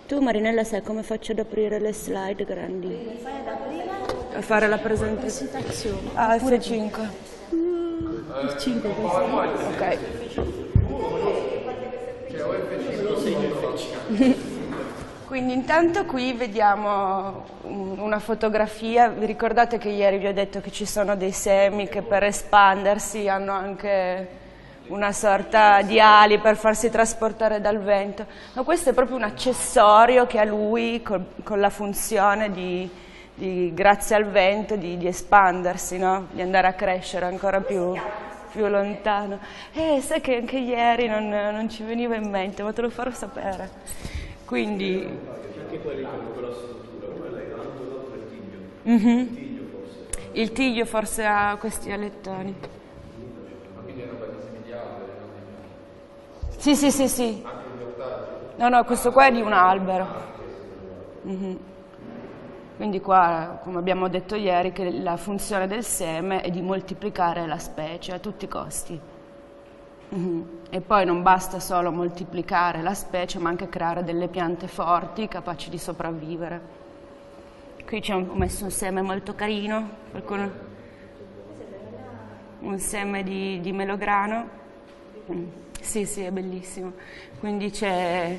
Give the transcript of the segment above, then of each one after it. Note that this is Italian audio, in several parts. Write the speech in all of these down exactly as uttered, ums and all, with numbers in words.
Tu Marinella sai come faccio ad aprire le slide grandi? Le fai ad aprire? A fare la presentazione. Presentazione. Ah, F cinque. Mm, F cinque questo. Ok. Quindi intanto qui vediamo una fotografia. Vi ricordate che ieri vi ho detto che ci sono dei semi che per espandersi hanno anche una sorta di ali per farsi trasportare dal vento? Ma questo è proprio un accessorio che ha lui con, con la funzione di, di, grazie al vento, di, di espandersi, no? Di andare a crescere ancora più, più lontano. Eh, sai che anche ieri non, non ci veniva in mente, ma te lo farò sapere. Quindi... Anche quelli con quella struttura, quella è tanto l'altro il tiglio. Mm-hmm. Il tiglio forse. Il tiglio forse ha questi alettoni. Ma quindi è roba di semidiale, Sì, sì, sì, sì. anche gli ortaggi. No, no, questo qua è di un albero. Mm-hmm. Quindi qua, come abbiamo detto ieri, che la funzione del seme è di moltiplicare la specie a tutti i costi. Mm-hmm. E poi non basta solo moltiplicare la specie, ma anche creare delle piante forti, capaci di sopravvivere. Qui ci ho messo un seme molto carino, qualcuno... un seme di, di melograno. Mm. Sì, sì, è bellissimo. Quindi c'è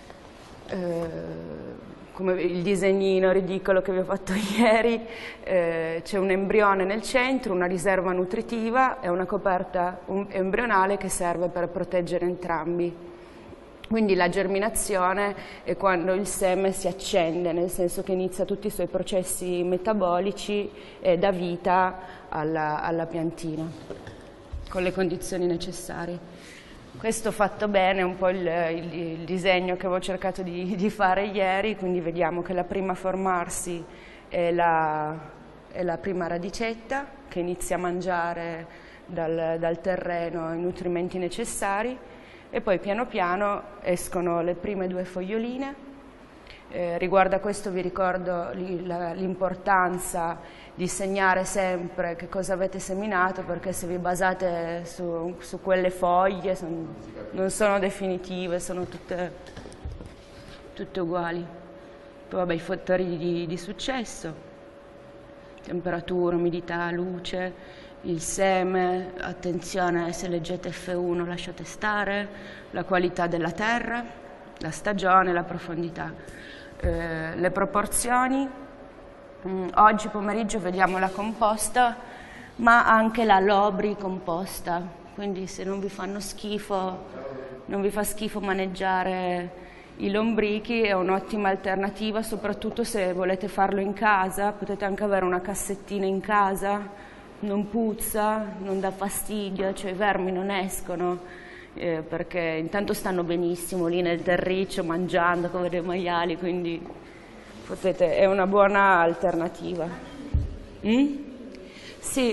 eh, come il disegnino ridicolo che vi ho fatto ieri, eh, c'è un embrione nel centro, una riserva nutritiva e una coperta embrionale che serve per proteggere entrambi. Quindi la germinazione è quando il seme si accende, nel senso che inizia tutti i suoi processi metabolici e dà vita alla, alla piantina, con le condizioni necessarie. Questo fatto bene è un po' il, il, il disegno che avevo cercato di, di fare ieri, quindi vediamo che la prima a formarsi è la, è la prima radicetta che inizia a mangiare dal, dal terreno i nutrimenti necessari e poi piano piano escono le prime due foglioline. Eh, riguardo a questo vi ricordo l'importanza di segnare sempre che cosa avete seminato, perché se vi basate su, su quelle foglie son, non sono definitive, sono tutte, tutte uguali. Poi vabbè, i fattori di, di successo, temperatura, umidità, luce, il seme, attenzione se leggete F uno lasciate stare, la qualità della terra, la stagione, la profondità, eh, le proporzioni. Mm, oggi pomeriggio vediamo la composta, ma anche la lobri composta, quindi se non vi fanno schifo, non vi fa schifo maneggiare i lombrichi, è un'ottima alternativa, soprattutto se volete farlo in casa. Potete anche avere una cassettina in casa, non puzza, non dà fastidio, cioè i vermi non escono, eh, perché intanto stanno benissimo lì nel terriccio mangiando come dei maiali, quindi potete, è una buona alternativa. Mm? Sì.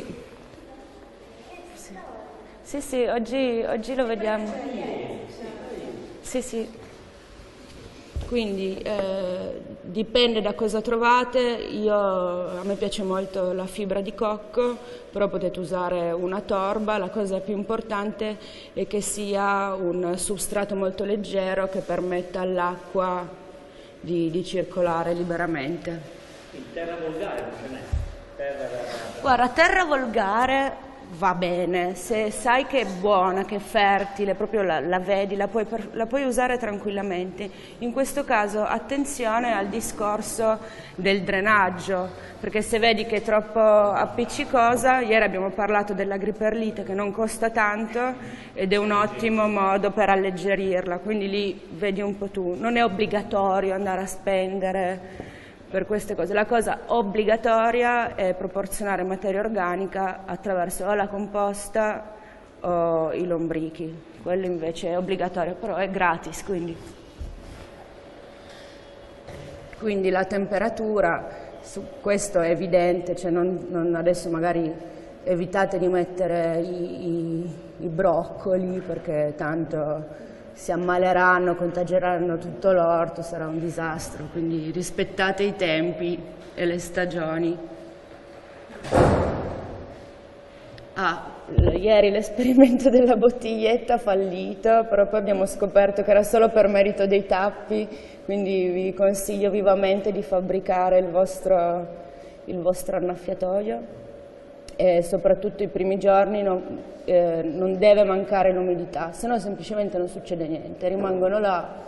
Sì, sì, sì, oggi, oggi lo vediamo. Sì, sì. Quindi eh, dipende da cosa trovate. Io, a me piace molto la fibra di cocco, però potete usare una torba. La cosa più importante è che sia un substrato molto leggero che permetta all'acqua Di, di circolare liberamente. Terra volgare non ce n'è. Terra... Guarda, terra volgare va bene, se sai che è buona, che è fertile, proprio la, la vedi, la puoi, la puoi usare tranquillamente. In questo caso attenzione al discorso del drenaggio, perché se vedi che è troppo appiccicosa, ieri abbiamo parlato dell'agriperlite che non costa tanto ed è un ottimo modo per alleggerirla, quindi lì vedi un po' tu, non è obbligatorio andare a spendere per queste cose. La cosa obbligatoria è proporzionare materia organica attraverso o la composta o i lombrichi. Quello invece è obbligatorio, però è gratis, quindi. Quindi la temperatura, su questo è evidente, cioè non, non adesso magari evitate di mettere i, i, i broccoli perché tanto si ammaleranno, contagieranno tutto l'orto, sarà un disastro, quindi rispettate i tempi e le stagioni. Ah, ieri l'esperimento della bottiglietta fallito, però poi abbiamo scoperto che era solo per merito dei tappi, quindi vi consiglio vivamente di fabbricare il vostro, il vostro annaffiatoio e soprattutto i primi giorni non, eh, non deve mancare l'umidità, se no semplicemente non succede niente, rimangono là.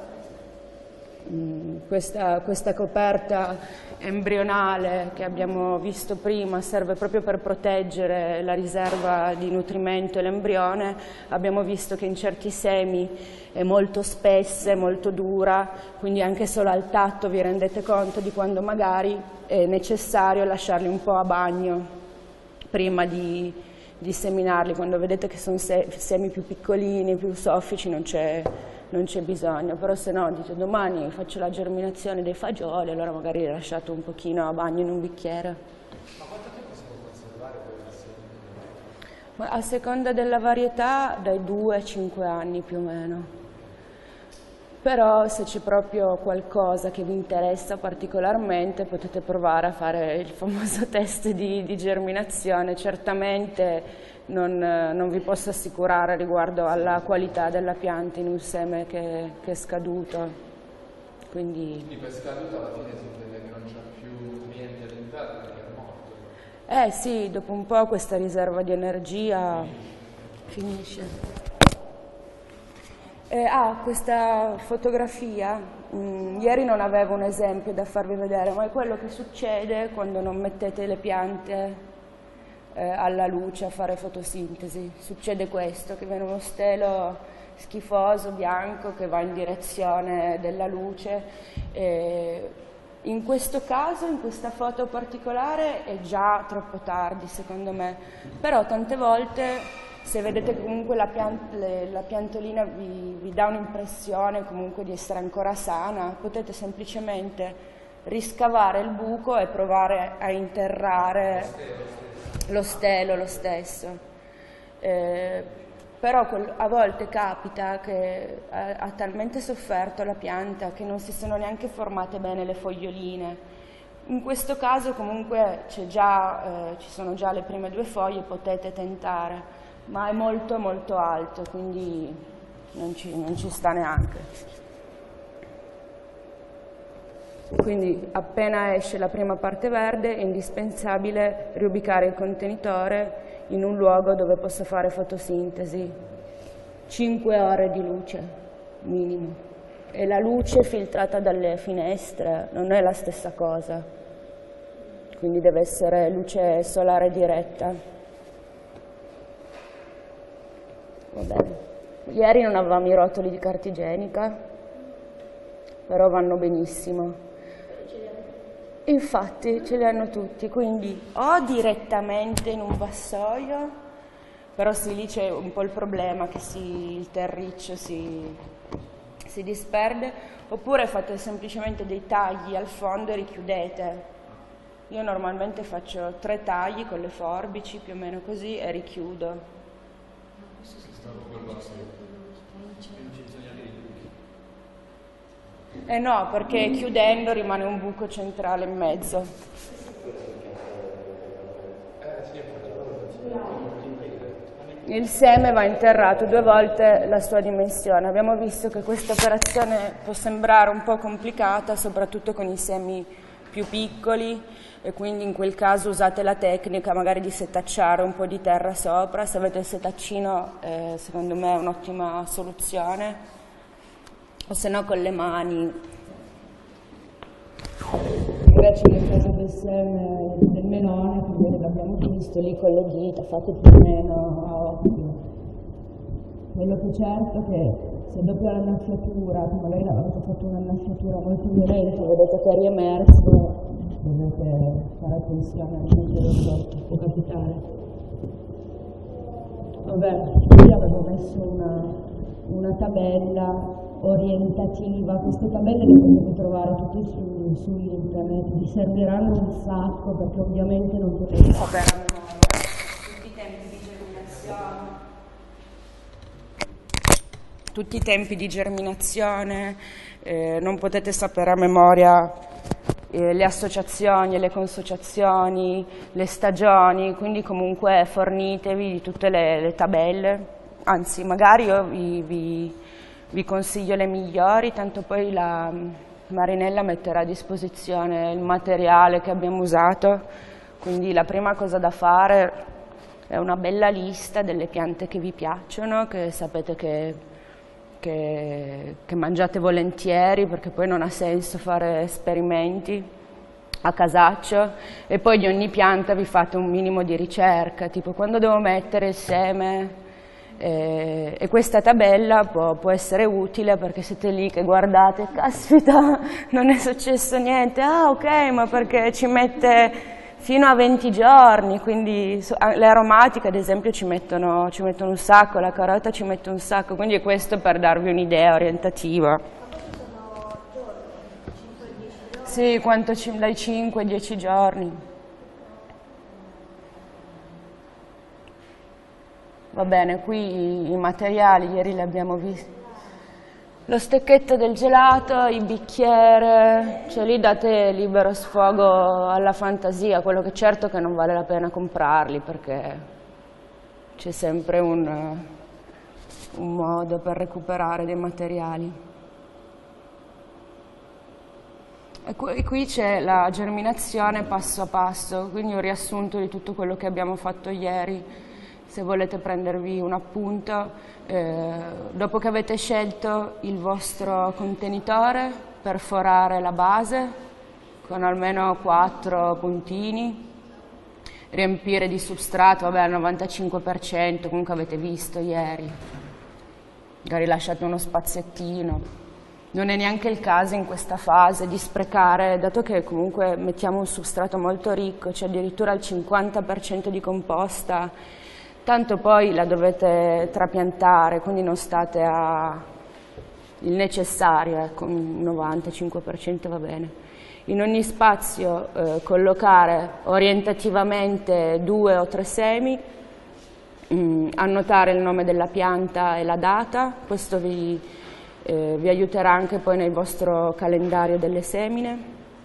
Questa, questa coperta embrionale che abbiamo visto prima serve proprio per proteggere la riserva di nutrimento e l'embrione. Abbiamo visto che in certi semi è molto spessa, è molto dura, quindi anche solo al tatto vi rendete conto di quando magari è necessario lasciarli un po' a bagno prima di, di seminarli. Quando vedete che sono se, semi più piccolini, più soffici, non c'è non c'è bisogno, però se no dite domani faccio la germinazione dei fagioli, allora magari li lasciate un pochino a bagno in un bicchiere. Ma quanto tempo si può conservare quel Ma a seconda della varietà dai due ai cinque anni più o meno, però se c'è proprio qualcosa che vi interessa particolarmente potete provare a fare il famoso test di, di germinazione. Certamente Non, non vi posso assicurare riguardo alla qualità della pianta in un seme che, che è scaduto. Quindi, Quindi per scaduto alla fine si intende che non c'è più niente all'interno, che è morto. eh sì, dopo un po' questa riserva di energia finisce. Eh, ah, questa fotografia, mh, ieri non avevo un esempio da farvi vedere, ma è quello che succede quando non mettete le piante alla luce a fare fotosintesi. Succede questo, che viene uno stelo schifoso, bianco, che va in direzione della luce. E in questo caso, in questa foto particolare, è già troppo tardi secondo me, però tante volte se vedete che comunque la, piant le, la piantolina vi, vi dà un'impressione comunque di essere ancora sana, potete semplicemente riscavare il buco e provare a interrare lo stelo lo stesso. Eh, però a volte capita che ha, ha talmente sofferto la pianta che non si sono neanche formate bene le foglioline. In questo caso comunque già, eh, ci sono già le prime due foglie, potete tentare, ma è molto molto alto, quindi non ci, non ci sta neanche. Quindi appena esce la prima parte verde è indispensabile riubicare il contenitore in un luogo dove possa fare fotosintesi. cinque ore di luce minimo. E la luce filtrata dalle finestre non è la stessa cosa, quindi deve essere luce solare diretta. Va bene. Ieri non avevamo i rotoli di carta igienica, però vanno benissimo. Infatti ce li hanno tutti, quindi o direttamente in un vassoio, però sì, lì c'è un po' il problema che si, il terriccio si, si disperde, oppure fate semplicemente dei tagli al fondo e richiudete. Io normalmente faccio tre tagli con le forbici, più o meno così, e richiudo. Eh no, perché chiudendo rimane un buco centrale in mezzo. Il seme va interrato due volte la sua dimensione. Abbiamo visto che questa operazione può sembrare un po' complicata, soprattutto con i semi più piccoli, e quindi in quel caso usate la tecnica magari di setacciare un po' di terra sopra. Se avete il setaccino, eh, secondo me è un'ottima soluzione. O se no con le mani. Invece nel caso del seme del melone, come l'abbiamo visto, lì con le dita fate più o meno a occhio. Quello che è certo è che se dopo l'annaffiatura, magari avete fatto un'annaffiatura molto violenta, vedete che è riemerso, dovete fare attenzione al punto del sotto, può capitare. Vabbè, qui avevo messo una, una tabella orientativa. Queste tabelle le potete trovare tutte su, su internet, vi serviranno un sacco perché ovviamente non potete sapere a memoria tutti i tempi di germinazione, tutti i tempi di germinazione, eh, non potete sapere a memoria eh, le associazioni, le consociazioni, le stagioni, quindi comunque fornitevi di tutte le, le tabelle, anzi magari io vi, vi, vi consiglio le migliori, tanto poi la Marinella metterà a disposizione il materiale che abbiamo usato, quindi la prima cosa da fare è una bella lista delle piante che vi piacciono, che sapete che, che, che mangiate volentieri, perché poi non ha senso fare esperimenti a casaccio, e poi di ogni pianta vi fate un minimo di ricerca, tipo quando devo mettere il seme. Eh, e questa tabella può, può essere utile perché siete lì che guardate, caspita, non è successo niente, ah ok, ma perché ci mette fino a venti giorni, quindi le aromatiche ad esempio ci mettono, ci mettono un sacco, la carota ci mette un sacco, quindi è questo per darvi un'idea orientativa. Sì, quanto ci, dai cinque ai dieci giorni. Va bene, qui i materiali, ieri li abbiamo visti. Lo stecchetto del gelato, il bicchiere, cioè lì date libero sfogo alla fantasia, quello che certo che non vale la pena comprarli perché c'è sempre un, un modo per recuperare dei materiali. E qui, qui c'è la germinazione passo a passo, quindi un riassunto di tutto quello che abbiamo fatto ieri. Se volete prendervi un appunto, eh, dopo che avete scelto il vostro contenitore, perforare la base con almeno quattro puntini, riempire di substrato, vabbè al novantacinque per cento, comunque avete visto ieri, magari lasciate uno spaziettino. Non è neanche il caso in questa fase di sprecare, dato che comunque mettiamo un substrato molto ricco, c'è addirittura il cinquanta per cento di composta, tanto poi la dovete trapiantare, quindi non state a il necessario, ecco, un novantacinque per cento va bene. In ogni spazio eh, collocare orientativamente due o tre semi, mh, annotare il nome della pianta e la data, questo vi, eh, vi aiuterà anche poi nel vostro calendario delle semine,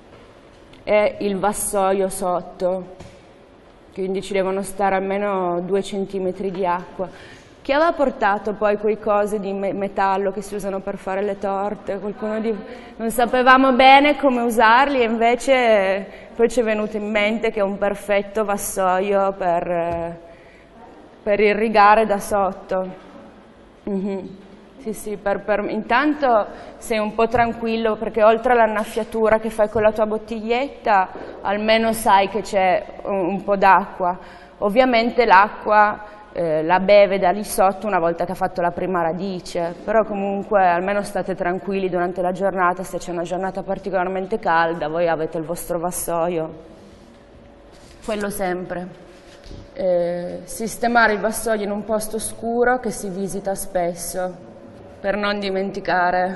e il vassoio sotto, quindi ci devono stare almeno due centimetri di acqua. Chi aveva portato poi quei cosi di metallo che si usano per fare le torte? Qualcuno di... Non sapevamo bene come usarli e invece poi ci è venuto in mente che è un perfetto vassoio per, per irrigare da sotto. Mm-hmm. Sì, sì, per, per, intanto sei un po' tranquillo perché oltre all'annaffiatura che fai con la tua bottiglietta, almeno sai che c'è un, un po' d'acqua. Ovviamente l'acqua eh, la beve da lì sotto una volta che ha fatto la prima radice, però comunque almeno state tranquilli durante la giornata, se c'è una giornata particolarmente calda, voi avete il vostro vassoio. Quello sempre. Eh, sistemare il vassoio in un posto scuro che si visita spesso, per non dimenticare.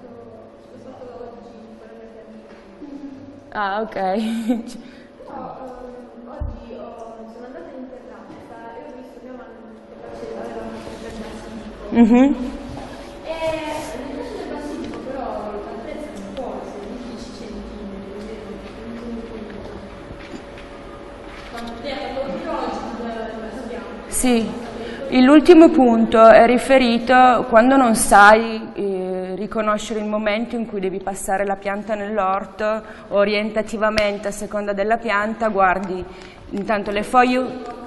Ah, ok. Oggi sono andata in terrazza e ho visto mia mamma che aveva una Mm-hmm. e nel caso del basilico però l'altezza è un po', se dieci centimetri, quando te hai fatto oggi lo sappiamo. Sì. L'ultimo punto è riferito quando non sai eh, riconoscere il momento in cui devi passare la pianta nell'orto, orientativamente a seconda della pianta, guardi intanto le foglie.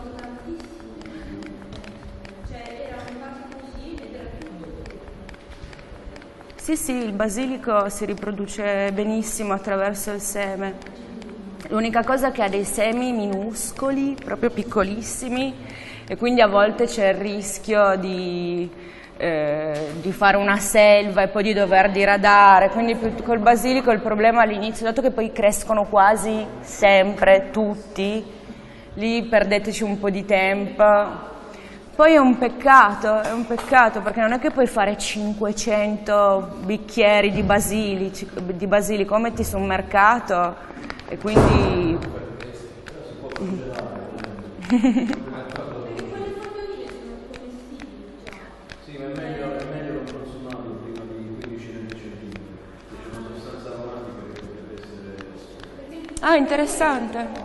Sì, sì, il basilico si riproduce benissimo attraverso il seme. L'unica cosa è che ha dei semi minuscoli, proprio piccolissimi, e quindi a volte c'è il rischio di, eh, di fare una selva e poi di dover diradare, quindi col basilico il problema all'inizio, dato che poi crescono quasi sempre tutti, lì perdeteci un po' di tempo. Poi è un peccato, è un peccato perché non è che puoi fare cinquecento bicchieri di basilico, di basilico, metti su un mercato e quindi... Sì, ma è meglio, è meglio non consumarlo prima di quindici venti centimetri, perché c'è una sostanza aromatica che potrebbe essere Ah, interessante.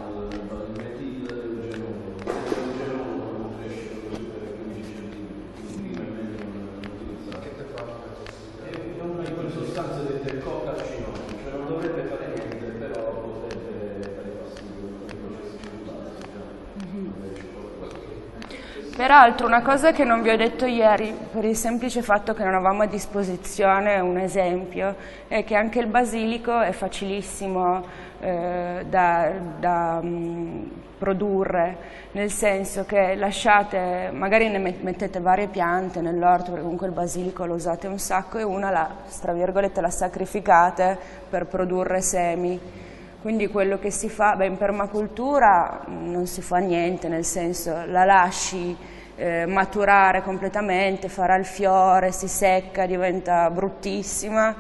Peraltro una cosa che non vi ho detto ieri, per il semplice fatto che non avevamo a disposizione un esempio, è che anche il basilico è facilissimo eh, da, da um, produrre, nel senso che lasciate, magari ne mettete varie piante nell'orto, perché comunque il basilico lo usate un sacco, e una la, tra virgolette, la sacrificate per produrre semi. Quindi quello che si fa, beh, in permacultura non si fa niente, nel senso la lasci eh, maturare completamente, farà il fiore, si secca, diventa bruttissima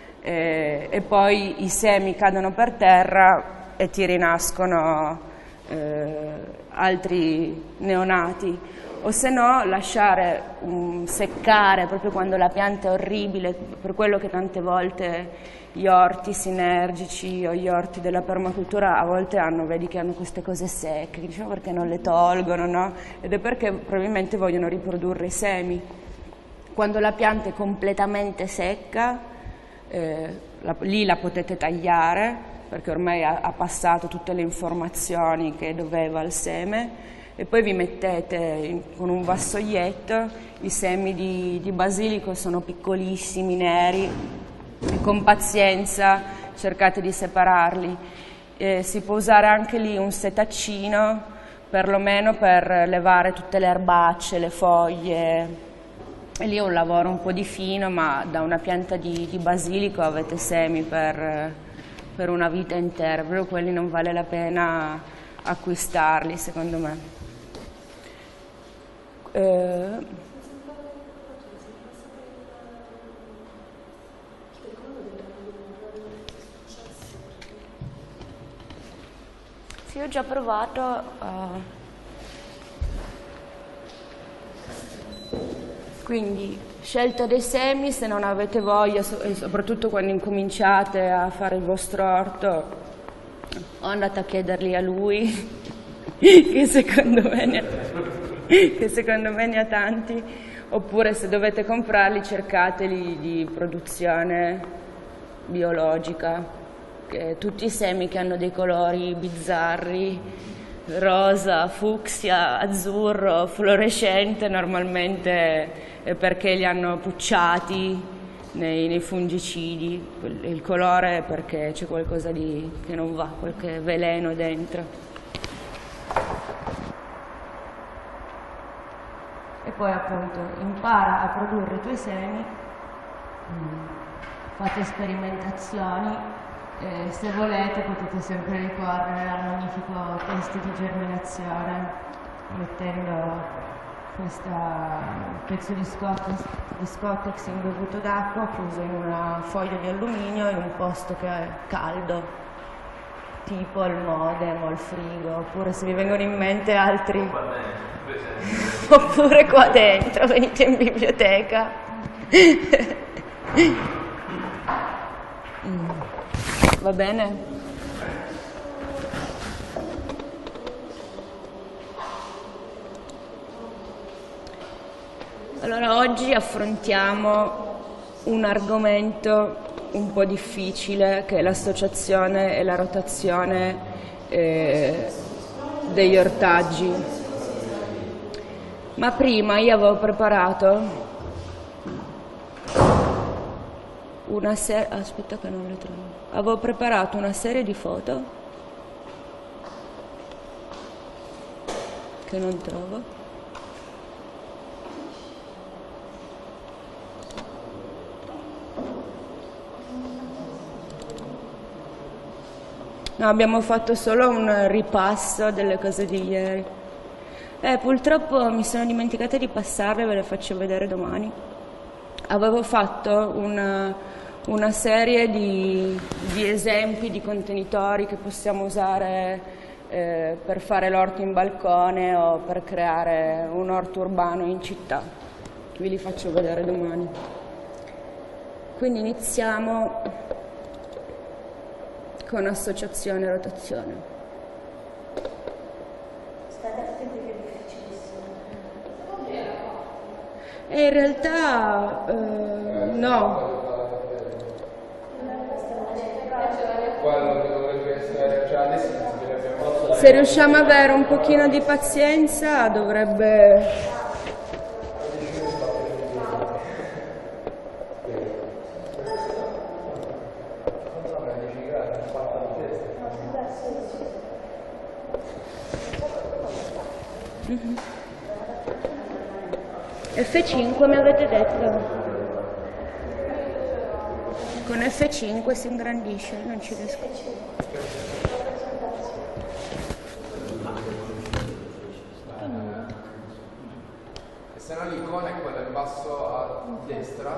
eh, e poi i semi cadono per terra e ti rinascono eh, altri neonati. O se no lasciare um, seccare proprio quando la pianta è orribile, per quello che tante volte gli orti sinergici o gli orti della permacultura a volte hanno, vedi che hanno queste cose secche, diciamo perché non le tolgono, no? Ed è perché probabilmente vogliono riprodurre i semi. Quando la pianta è completamente secca, eh, la, lì la potete tagliare, perché ormai ha, ha passato tutte le informazioni che doveva al seme, e poi vi mettete in, con un vassoietto, i semi di, di basilico sono piccolissimi, neri, e con pazienza cercate di separarli. Eh, si può usare anche lì un setaccino, perlomeno per levare tutte le erbacce, le foglie, e lì è un lavoro un po' di fino, ma da una pianta di, di basilico avete semi per, per una vita intera, però quelli non vale la pena acquistarli, secondo me. Eh, Sì, ho già provato uh, quindi scelta dei semi, se non avete voglia, so, e soprattutto quando incominciate a fare il vostro orto, o andate a chiederli a lui che secondo me ne ha, che secondo me ne ha tanti, oppure se dovete comprarli cercateli di produzione biologica. Che tutti i semi che hanno dei colori bizzarri, rosa, fucsia, azzurro, fluorescente, normalmente è perché li hanno pucciati nei, nei fungicidi. Il colore è perché c'è qualcosa di, che non va, qualche veleno dentro. E poi appunto impara a produrre i tuoi semi, fate sperimentazioni. Eh, se volete potete sempre ricorrere al magnifico test di germinazione mettendo questo pezzo di Scottex, di Scottex imbevuto d'acqua chiuso in una foglia di alluminio in un posto che è caldo, tipo il modem o il frigo, oppure se vi vengono in mente altri oppure qua dentro, venite in biblioteca. mm. Va bene? Allora, oggi affrontiamo un argomento un po' difficile, che è l'associazione e la rotazione eh, degli ortaggi. Ma prima io avevo preparato una serie, aspetta che non le trovo, avevo preparato una serie di foto che non trovo. No, abbiamo fatto solo un ripasso delle cose di ieri. Eh, purtroppo mi sono dimenticata di passarle, ve le faccio vedere domani. Avevo fatto una una serie di, di esempi di contenitori che possiamo usare eh, per fare l'orto in balcone o per creare un orto urbano in città. Vi li faccio vedere domani. Quindi iniziamo con associazione e rotazione. State attenti che è difficilissimo. E in realtà eh, no. Quello che dovrebbe essere, cioè adesso si dovrebbe Se riusciamo a avere un pochino di pazienza dovrebbe... F cinque mi avete detto? Con F cinque si ingrandisce, non ci riesco. E se no l'icona è quella in basso a destra.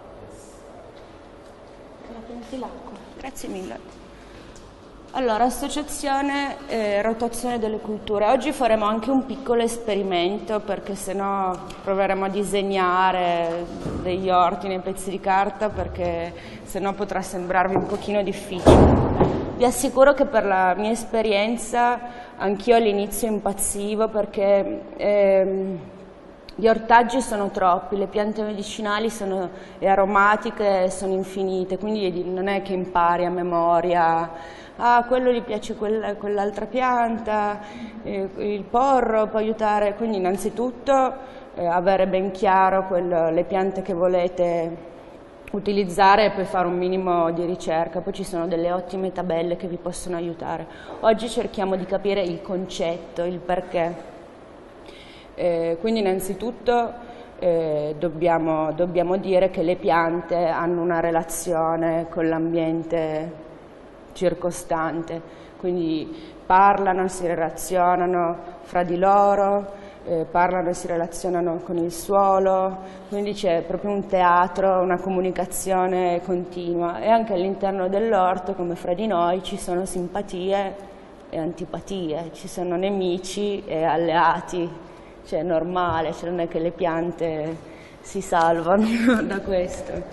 La prendi l'acqua. Grazie mille. Allora, associazione e rotazione delle culture. Oggi faremo anche un piccolo esperimento perché sennò proveremo a disegnare degli orti nei pezzi di carta perché sennò potrà sembrarvi un pochino difficile. Vi assicuro che per la mia esperienza anch'io all'inizio impazzivo perché ehm, gli ortaggi sono troppi, le piante medicinali sono, e aromatiche sono infinite, quindi non è che impari a memoria. Ah, quello gli piace quella, quell'altra pianta, eh, il porro può aiutare, quindi innanzitutto eh, avere ben chiaro quello, le piante che volete utilizzare e poi fare un minimo di ricerca, poi ci sono delle ottime tabelle che vi possono aiutare. Oggi cerchiamo di capire il concetto, il perché. Eh, quindi innanzitutto eh, dobbiamo, dobbiamo dire che le piante hanno una relazione con l'ambiente circostante, quindi parlano, si relazionano fra di loro, eh, parlano e si relazionano con il suolo, quindi c'è proprio un teatro, una comunicazione continua e anche all'interno dell'orto, come fra di noi, ci sono simpatie e antipatie, ci sono nemici e alleati, cioè è normale, cioè non è che le piante si salvano da questo.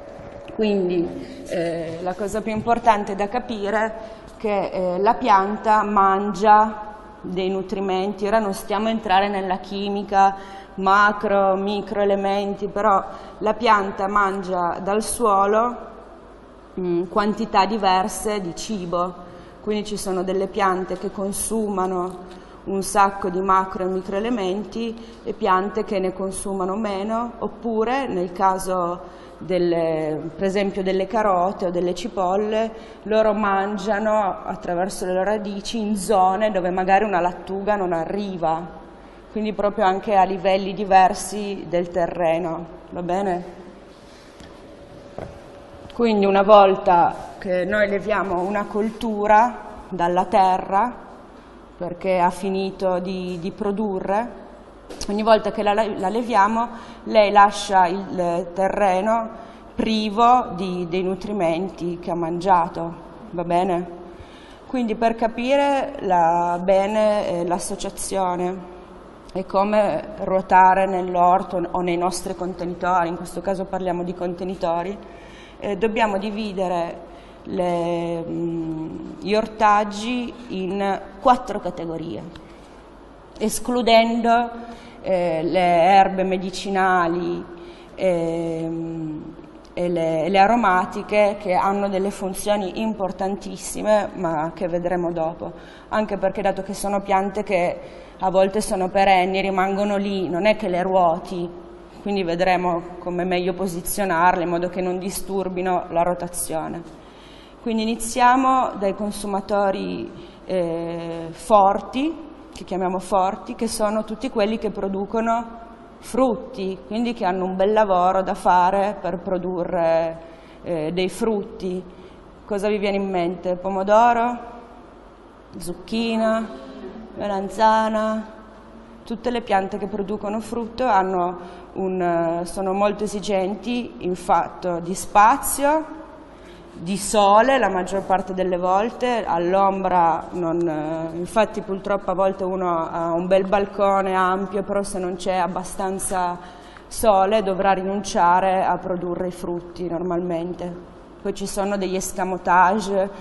Quindi eh, la cosa più importante da capire è che eh, la pianta mangia dei nutrimenti. Ora non stiamo a entrare nella chimica, macro, micro elementi, però la pianta mangia dal suolo mh, quantità diverse di cibo. Quindi ci sono delle piante che consumano un sacco di macro e microelementi e piante che ne consumano meno, oppure nel caso delle, per esempio delle carote o delle cipolle, loro mangiano attraverso le loro radici in zone dove magari una lattuga non arriva, quindi proprio anche a livelli diversi del terreno, va bene? Quindi una volta che noi leviamo una coltura dalla terra, perché ha finito di, di produrre, ogni volta che la, la leviamo lei lascia il terreno privo di, dei nutrimenti che ha mangiato, va bene? Quindi per capire la, bene eh, l'associazione e come ruotare nell'orto o nei nostri contenitori, in questo caso parliamo di contenitori, eh, dobbiamo dividere Le, gli ortaggi in quattro categorie, escludendo eh, le erbe medicinali e, e, le, e le aromatiche che hanno delle funzioni importantissime ma che vedremo dopo, anche perché dato che sono piante che a volte sono perenni, rimangono lì, non è che le ruoti, quindi vedremo come meglio posizionarle in modo che non disturbino la rotazione. Quindi iniziamo dai consumatori eh, forti, che chiamiamo forti, che sono tutti quelli che producono frutti, quindi che hanno un bel lavoro da fare per produrre eh, dei frutti. Cosa vi viene in mente? Pomodoro, zucchina, melanzana, tutte le piante che producono frutto hanno un, sono molto esigenti in fatto di spazio, di sole la maggior parte delle volte, all'ombra non, infatti purtroppo a volte uno ha un bel balcone ampio, però se non c'è abbastanza sole dovrà rinunciare a produrre i frutti normalmente. Poi ci sono degli escamotage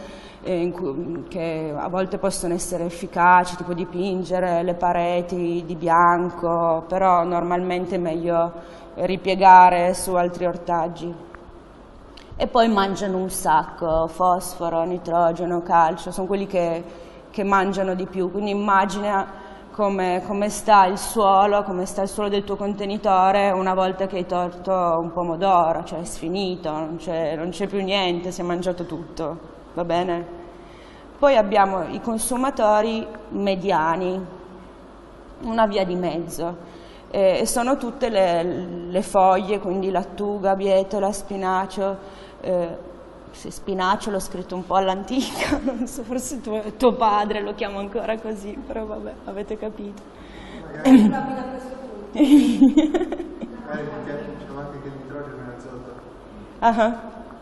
eh, in cui, che a volte possono essere efficaci, tipo dipingere le pareti di bianco, però normalmente è meglio ripiegare su altri ortaggi. E poi mangiano un sacco, fosforo, nitrogeno, calcio, sono quelli che, che mangiano di più, quindi immagina come, come sta il suolo, come sta il suolo del tuo contenitore una volta che hai tolto un pomodoro, cioè è sfinito, non c'è, non c'è più niente, si è mangiato tutto, va bene? Poi abbiamo i consumatori mediani, una via di mezzo, e sono tutte le, le foglie, quindi lattuga, bietola, spinacio, eh, se spinacio l'ho scritto un po' all'antica, non so, forse tuo, tuo padre lo chiama ancora così, però vabbè, avete capito. Magari da questo punto. Magari perché diciamo anche che il nitrogeno è azoto. Ah,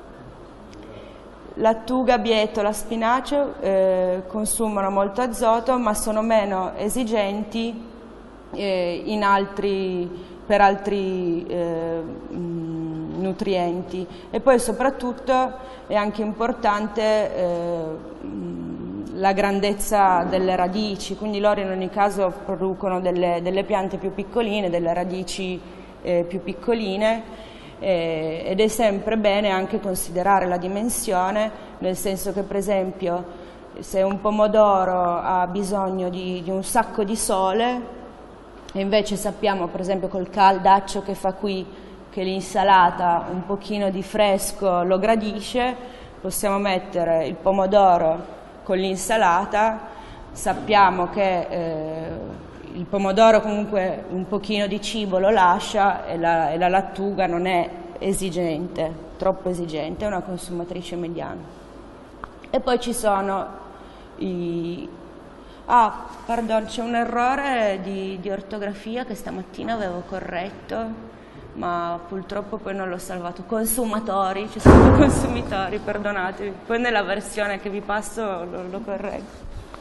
lattuga, bietola, spinacio eh, consumano molto azoto, ma sono meno esigenti eh, in altri, per altri eh, mh, nutrienti. E poi soprattutto è anche importante eh, mh, la grandezza delle radici, quindi loro in ogni caso producono delle, delle piante più piccoline, delle radici eh, più piccoline. Eh, ed è sempre bene anche considerare la dimensione, nel senso che per esempio se un pomodoro ha bisogno di, di un sacco di sole e invece sappiamo per esempio col caldaccio che fa qui che l'insalata un pochino di fresco lo gradisce, possiamo mettere il pomodoro con l'insalata, sappiamo che eh, il pomodoro comunque un pochino di cibo lo lascia e la, e la lattuga non è esigente, troppo esigente, è una consumatrice mediana. E poi ci sono i... Ah, pardon, c'è un errore di, di ortografia che stamattina avevo corretto, ma purtroppo poi non l'ho salvato. Consumatori, ci sono consumitori, perdonatevi. Poi nella versione che vi passo lo, lo correggo.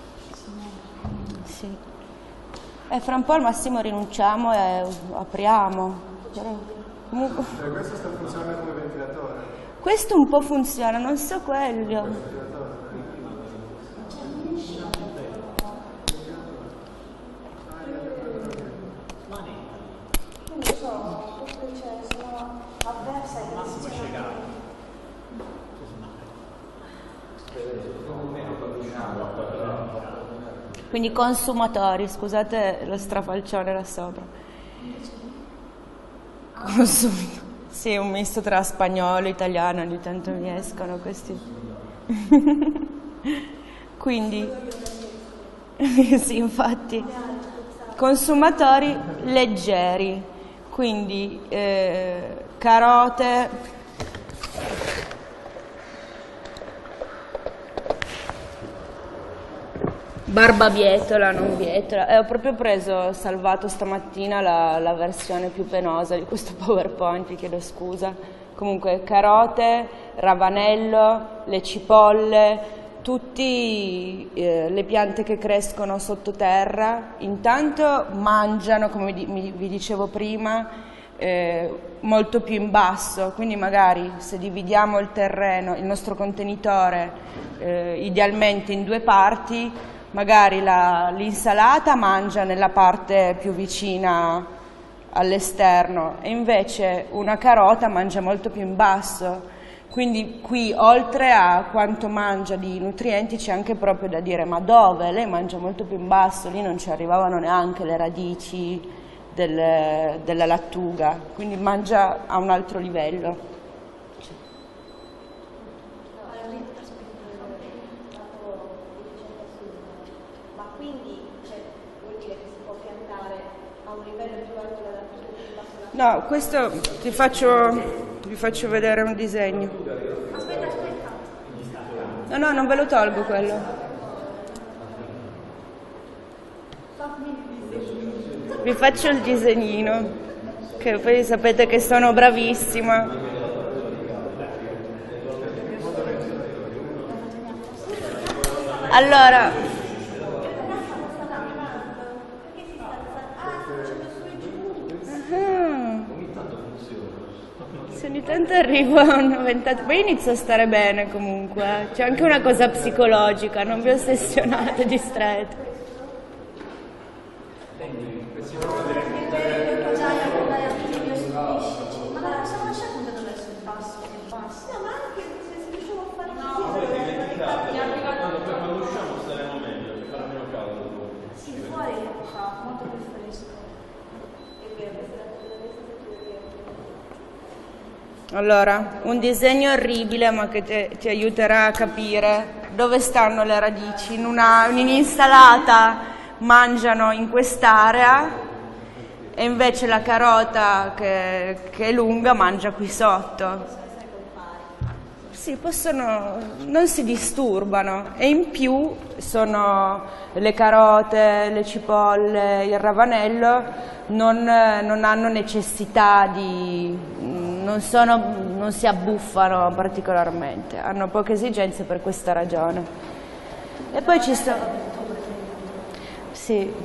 Sì. E fra un po' al massimo rinunciamo e apriamo. Comunque... Cioè questo sta funzionando come ventilatore? Questo un po' funziona, non so quello. Quindi sono, cioè, sono avversa ai condizionamenti. Quindi consumatori, scusate lo strafalcione là sopra. Consum- sì, un misto tra spagnolo e italiano, ogni tanto mi escono questi. Quindi, sì, infatti, consumatori leggeri, quindi eh, carote, barbabietola, non bietola. E ho proprio preso, salvato stamattina la, la versione più penosa di questo PowerPoint, vi chiedo scusa. Comunque carote, ravanello, le cipolle, tutte eh, le piante che crescono sottoterra, intanto mangiano, come vi, mi, vi dicevo prima, eh, molto più in basso, quindi magari se dividiamo il terreno, il nostro contenitore, eh, idealmente in due parti, magari l'insalata mangia nella parte più vicina all'esterno e invece una carota mangia molto più in basso. Quindi qui oltre a quanto mangia di nutrienti c'è anche proprio da dire ma dove? Lei mangia molto più in basso, lì non ci arrivavano neanche le radici del, della lattuga, quindi mangia a un altro livello. Ma quindi cioè, vuol dire che si può piantare a un livello più alto della lattuga? No, questo ti faccio, vi faccio vedere un disegno. Aspetta, aspetta. No, no, non ve lo tolgo quello. Vi faccio il disegnino, che poi sapete che sono bravissima. Allora, ah, se ogni tanto arrivo a un ventato, poi inizio a stare bene comunque, c'è anche una cosa psicologica, non vi ossessionate, distraete. Allora, un disegno orribile ma che te, ti aiuterà a capire dove stanno le radici. In una, in un'insalata mangiano in quest'area e invece la carota che, che è lunga mangia qui sotto. Sì, possono, non si disturbano e in più sono le carote, le cipolle, il ravanello, non, non hanno necessità di, non, sono, non si abbuffano particolarmente, hanno poche esigenze per questa ragione. E poi ci sono... Sì.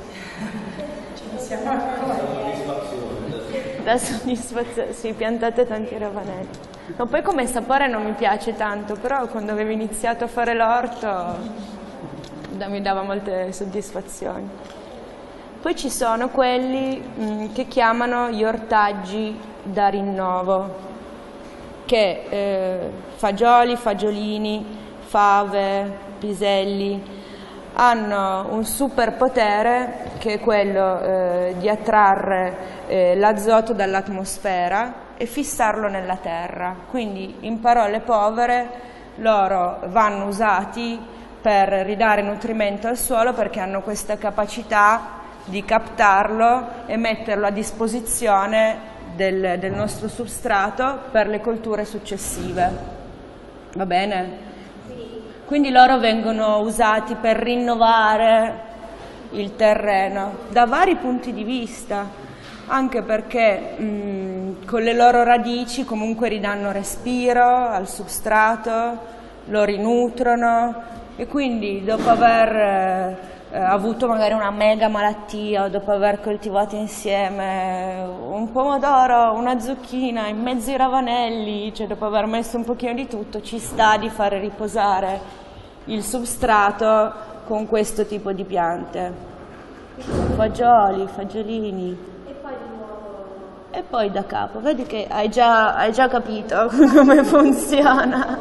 La soddisfazione, sì, piantate tanti ravanelli. No, poi come sapore non mi piace tanto, però quando avevo iniziato a fare l'orto mi dava molte soddisfazioni. Poi ci sono quelli mh, che chiamano gli ortaggi da rinnovo, che eh, fagioli, fagiolini, fave, piselli, hanno un superpotere che è quello eh, di attrarre eh, l'azoto dall'atmosfera e fissarlo nella terra. Quindi, in parole povere, loro vanno usati per ridare nutrimento al suolo perché hanno questa capacità di captarlo e metterlo a disposizione del, del nostro substrato per le colture successive. Va bene? Quindi loro vengono usati per rinnovare il terreno da vari punti di vista, anche perché mh, con le loro radici comunque ridanno respiro al substrato, lo rinutrono e quindi dopo aver eh, avuto magari una mega malattia o dopo aver coltivato insieme un pomodoro, una zucchina in mezzo ai ravanelli, cioè dopo aver messo un pochino di tutto, ci sta di fare riposare il substrato con questo tipo di piante, fagioli, fagiolini E poi di nuovo. e poi da capo. Vedi che hai già, hai già capito come funziona.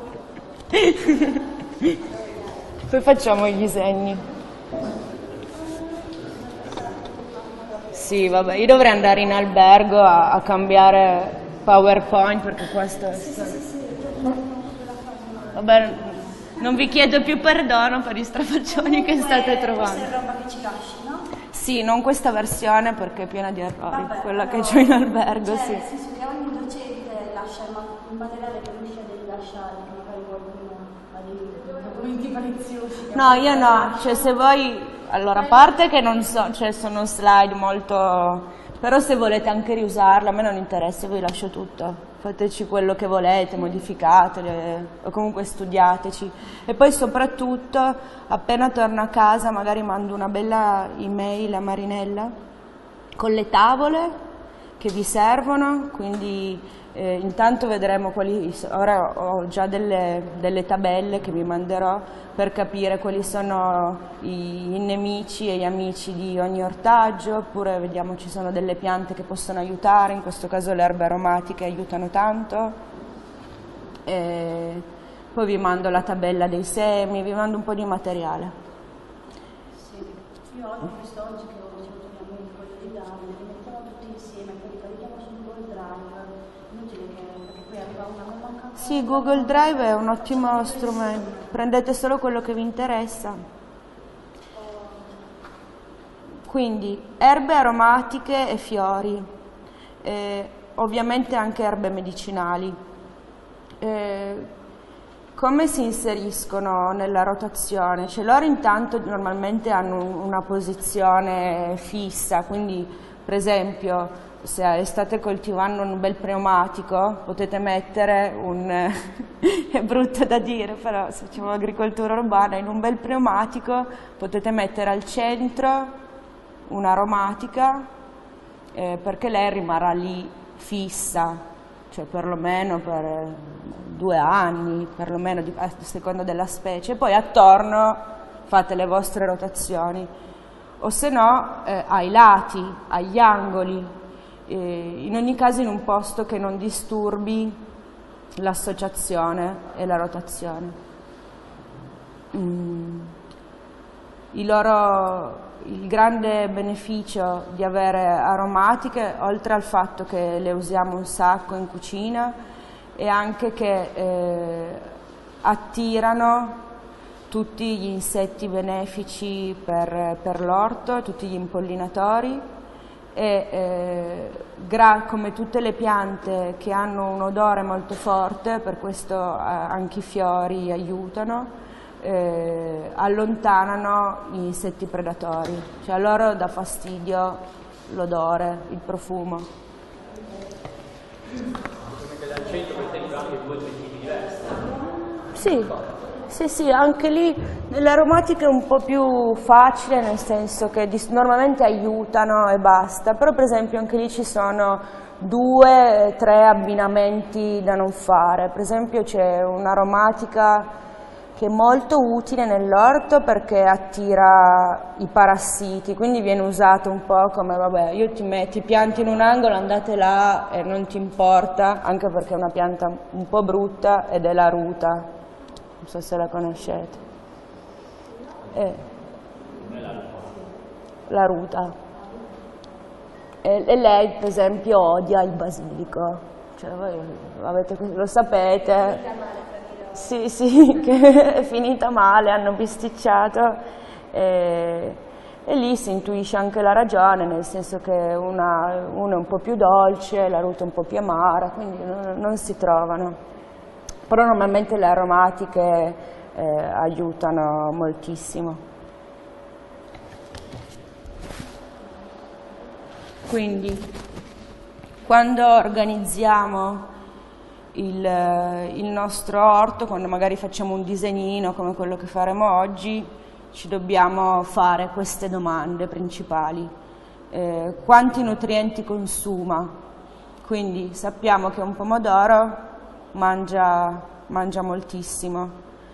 Poi facciamo i disegni. Sì, vabbè, io dovrei andare in albergo a, a cambiare PowerPoint perché questo è... Vabbè, non vi chiedo più perdono per i strafaccioni che state trovando. Questa è roba che ci lasci, no? Sì, non questa versione perché è piena di errori, Vabbè, quella però, che ho in albergo, cioè, sì. nel senso che ogni docente lascia il ma- il materiale che riesce a lasciare, che magari qualcuno ha dei documenti preziosi. No, io no, cioè se voi, allora a parte che non so, cioè sono slide molto, però se volete anche riusarla, a me non interessa, vi lascio tutto, fateci quello che volete, modificatele o comunque studiateci e poi soprattutto appena torno a casa magari mando una bella email a Marinella con le tavole che vi servono, quindi eh, intanto vedremo quali, ora ho già delle, delle tabelle che vi manderò per capire quali sono i, i nemici e gli amici di ogni ortaggio, oppure vediamo ci sono delle piante che possono aiutare, in questo caso le erbe aromatiche aiutano tanto, e poi vi mando la tabella dei semi, vi mando un po' di materiale. Sì, io oggi, quest'oggi che ho ricevuto mia mail con gli esami, li mettiamo tutti insieme, poi li carichiamo su Google Drive, inutile che, perché poi arriva una non manca. Sì, Google Drive è un ottimo strumento, prendete solo quello che vi interessa. Quindi erbe aromatiche e fiori, eh, ovviamente anche erbe medicinali. Eh, come si inseriscono nella rotazione? Cioè loro intanto normalmente hanno una posizione fissa, quindi per esempio se state coltivando un bel pneumatico potete mettere un, è brutto da dire però se facciamo agricoltura urbana, in un bel pneumatico potete mettere al centro un'aromatica eh, perché lei rimarrà lì fissa cioè perlomeno per due anni, perlomeno di, a seconda della specie, poi attorno fate le vostre rotazioni, o se no eh, ai lati, agli angoli, eh, in ogni caso in un posto che non disturbi l'associazione e la rotazione. Mm. Il, loro, il grande beneficio di avere aromatiche, oltre al fatto che le usiamo un sacco in cucina, è anche che eh, attirano tutti gli insetti benefici per, per l'orto, tutti gli impollinatori, e eh, come tutte le piante che hanno un odore molto forte, per questo eh, anche i fiori aiutano, Eh, allontanano gli insetti predatori, cioè a loro dà fastidio l'odore, il profumo. Sì, sì, sì, anche lì nell'aromatica è un po' più facile, nel senso che normalmente aiutano e basta, però per esempio anche lì ci sono due, tre abbinamenti da non fare. Per esempio c'è un'aromatica che è molto utile nell'orto perché attira i parassiti, quindi viene usato un po' come, vabbè, io ti, metti, ti pianti in un angolo, andate là e non ti importa, anche perché è una pianta un po' brutta, ed è la ruta, non so se la conoscete. Eh, la ruta. E, e lei, per esempio, odia il basilico, cioè voi avete, lo sapete. Sì, sì, che è finita male, hanno bisticciato, e, e lì si intuisce anche la ragione, nel senso che una, una è un po' più dolce, la ruta è un po' più amara, quindi non, non si trovano. Però normalmente le aromatiche eh, aiutano moltissimo. Quindi, quando organizziamo Il, il nostro orto, quando magari facciamo un disegnino come quello che faremo oggi, ci dobbiamo fare queste domande principali. Eh, quanti nutrienti consuma? Quindi sappiamo che un pomodoro mangia, mangia moltissimo,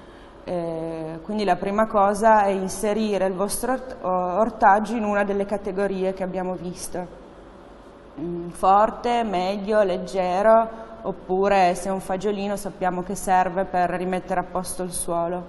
eh, quindi la prima cosa è inserire il vostro ortaggio in una delle categorie che abbiamo visto: mm, forte, medio, leggero, oppure se è un fagiolino sappiamo che serve per rimettere a posto il suolo.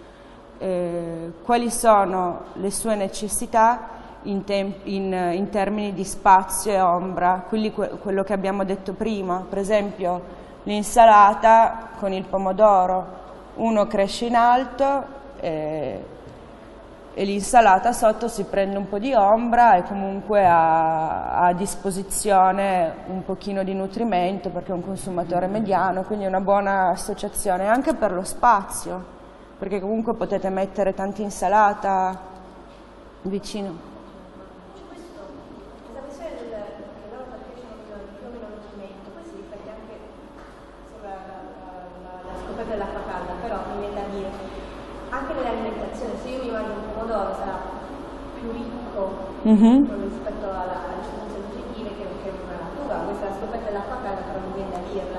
Eh, quali sono le sue necessità in, in, in termini di spazio e ombra, quindi que quello che abbiamo detto prima, per esempio l'insalata con il pomodoro, uno cresce in alto eh, e l'insalata sotto si prende un po' di ombra e comunque ha a disposizione un pochino di nutrimento perché è un consumatore mediano, quindi è una buona associazione anche per lo spazio, perché comunque potete mettere tanta insalata vicino. Questa questione del che loro partecipano più o meno al nutrimento, poi si riflette anche sulla la, la, la scoperta dell'acqua calda, però mi viene da dire anche nell'alimentazione, se io mi mangio un pomodoro sarà più ricco mm-hmm. rispetto alla, alle sostanze nutritive che, che una lattuga. Questa è la scoperta dell'acqua calda, però mi viene da dirla.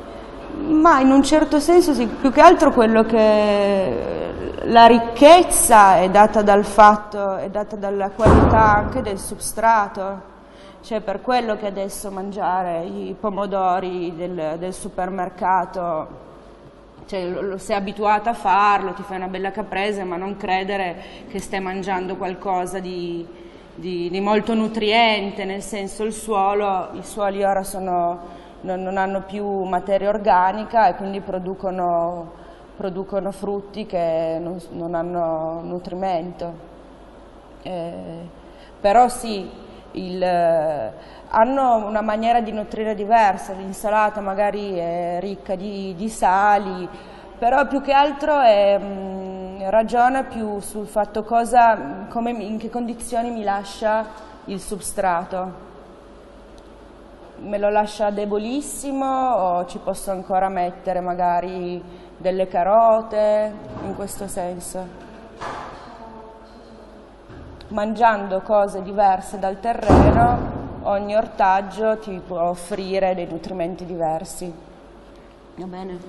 Ma in un certo senso sì, più che altro quello che la ricchezza è data dal fatto, è data dalla qualità anche del substrato, cioè per quello che adesso mangiare i pomodori del, del supermercato, cioè lo, lo sei abituata a farlo, ti fai una bella caprese, ma non credere che stai mangiando qualcosa di, di, di molto nutriente, nel senso il suolo, i suoli ora sono, non, non hanno più materia organica e quindi producono, producono frutti che non, non hanno nutrimento. Eh, però sì, il, hanno una maniera di nutrire diversa, l'insalata magari è ricca di, di sali, però più che altro è, mh, ragiona più sul fatto cosa, come, in che condizioni mi lascia il substrato. Me lo lascia debolissimo o ci posso ancora mettere magari delle carote, in questo senso. Mangiando cose diverse dal terreno ogni ortaggio ti può offrire dei nutrimenti diversi. Va bene?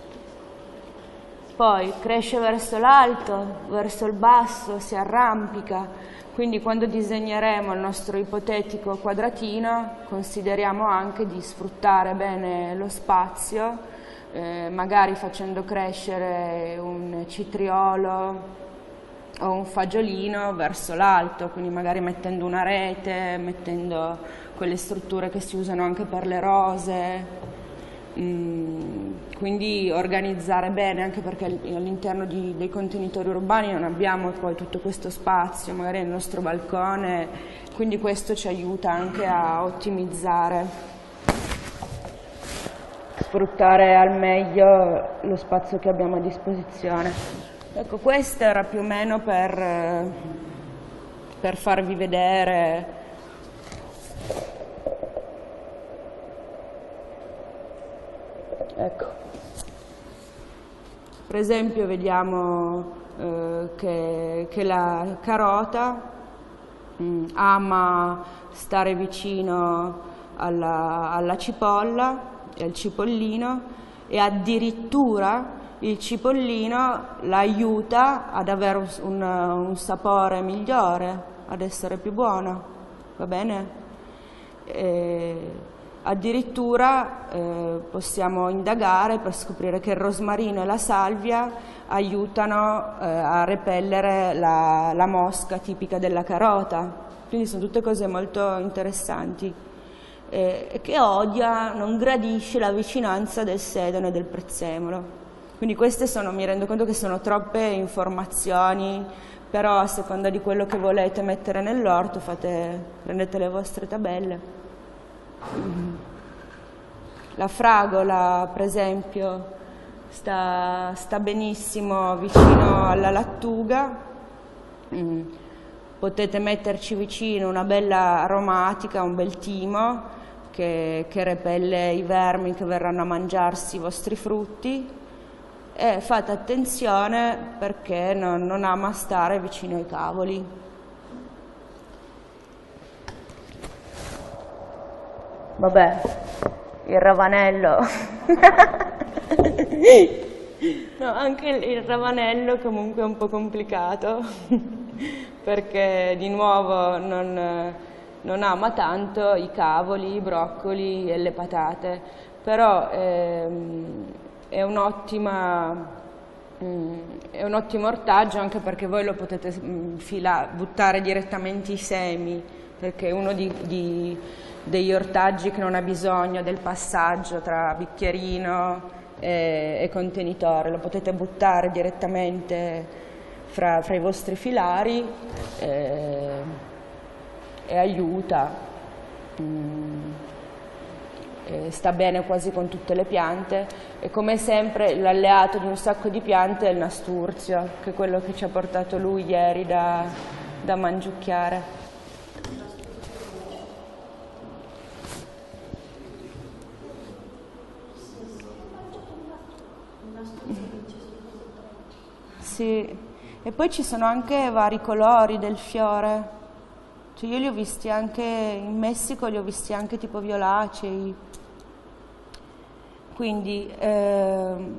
Poi cresce verso l'alto, verso il basso, si arrampica, quindi quando disegneremo il nostro ipotetico quadratino consideriamo anche di sfruttare bene lo spazio, eh, magari facendo crescere un citriolo o un fagiolino verso l'alto, quindi magari mettendo una rete, mettendo quelle strutture che si usano anche per le rose, mm, quindi organizzare bene, anche perché all'interno dei contenitori urbani non abbiamo poi tutto questo spazio, magari nel nostro balcone, quindi questo ci aiuta anche a ottimizzare, sfruttare al meglio lo spazio che abbiamo a disposizione. Ecco, questo era più o meno per, per farvi vedere ecco. Per esempio vediamo eh, che, che la carota mh, ama stare vicino alla, alla cipolla e al cipollino, e addirittura il cipollino l'aiuta ad avere un, un, un sapore migliore, ad essere più buono, va bene? E addirittura eh, possiamo indagare per scoprire che il rosmarino e la salvia aiutano eh, a repellere la, la mosca tipica della carota, quindi sono tutte cose molto interessanti, e eh, che odia, non gradisce la vicinanza del sedano e del prezzemolo. Quindi queste sono, mi rendo conto che sono troppe informazioni, però a seconda di quello che volete mettere nell'orto fate, prendete le vostre tabelle. La fragola, per esempio, sta, sta benissimo vicino alla lattuga, potete metterci vicino una bella aromatica, un bel timo che, che repelle i vermi che verranno a mangiarsi i vostri frutti. E fate attenzione perché non, non ama stare vicino ai cavoli. Vabbè, il ravanello. No, anche il, il ravanello comunque è un po' complicato perché di nuovo non, non ama tanto i cavoli, i broccoli e le patate, però ehm, è un'ottima, mm, è un ottimo ortaggio anche perché voi lo potete mm, fila, buttare direttamente i semi, perché è uno di, di, degli ortaggi che non ha bisogno del passaggio tra bicchierino e, e contenitore, lo potete buttare direttamente fra, fra i vostri filari e, e aiuta. Mm. Eh, sta bene quasi con tutte le piante, e come sempre l'alleato di un sacco di piante è il nasturzio, che è quello che ci ha portato lui ieri da, da mangiucchiare. Sì, e poi ci sono anche vari colori del fiore, cioè io li ho visti anche in Messico, li ho visti anche tipo violacei. Quindi ehm,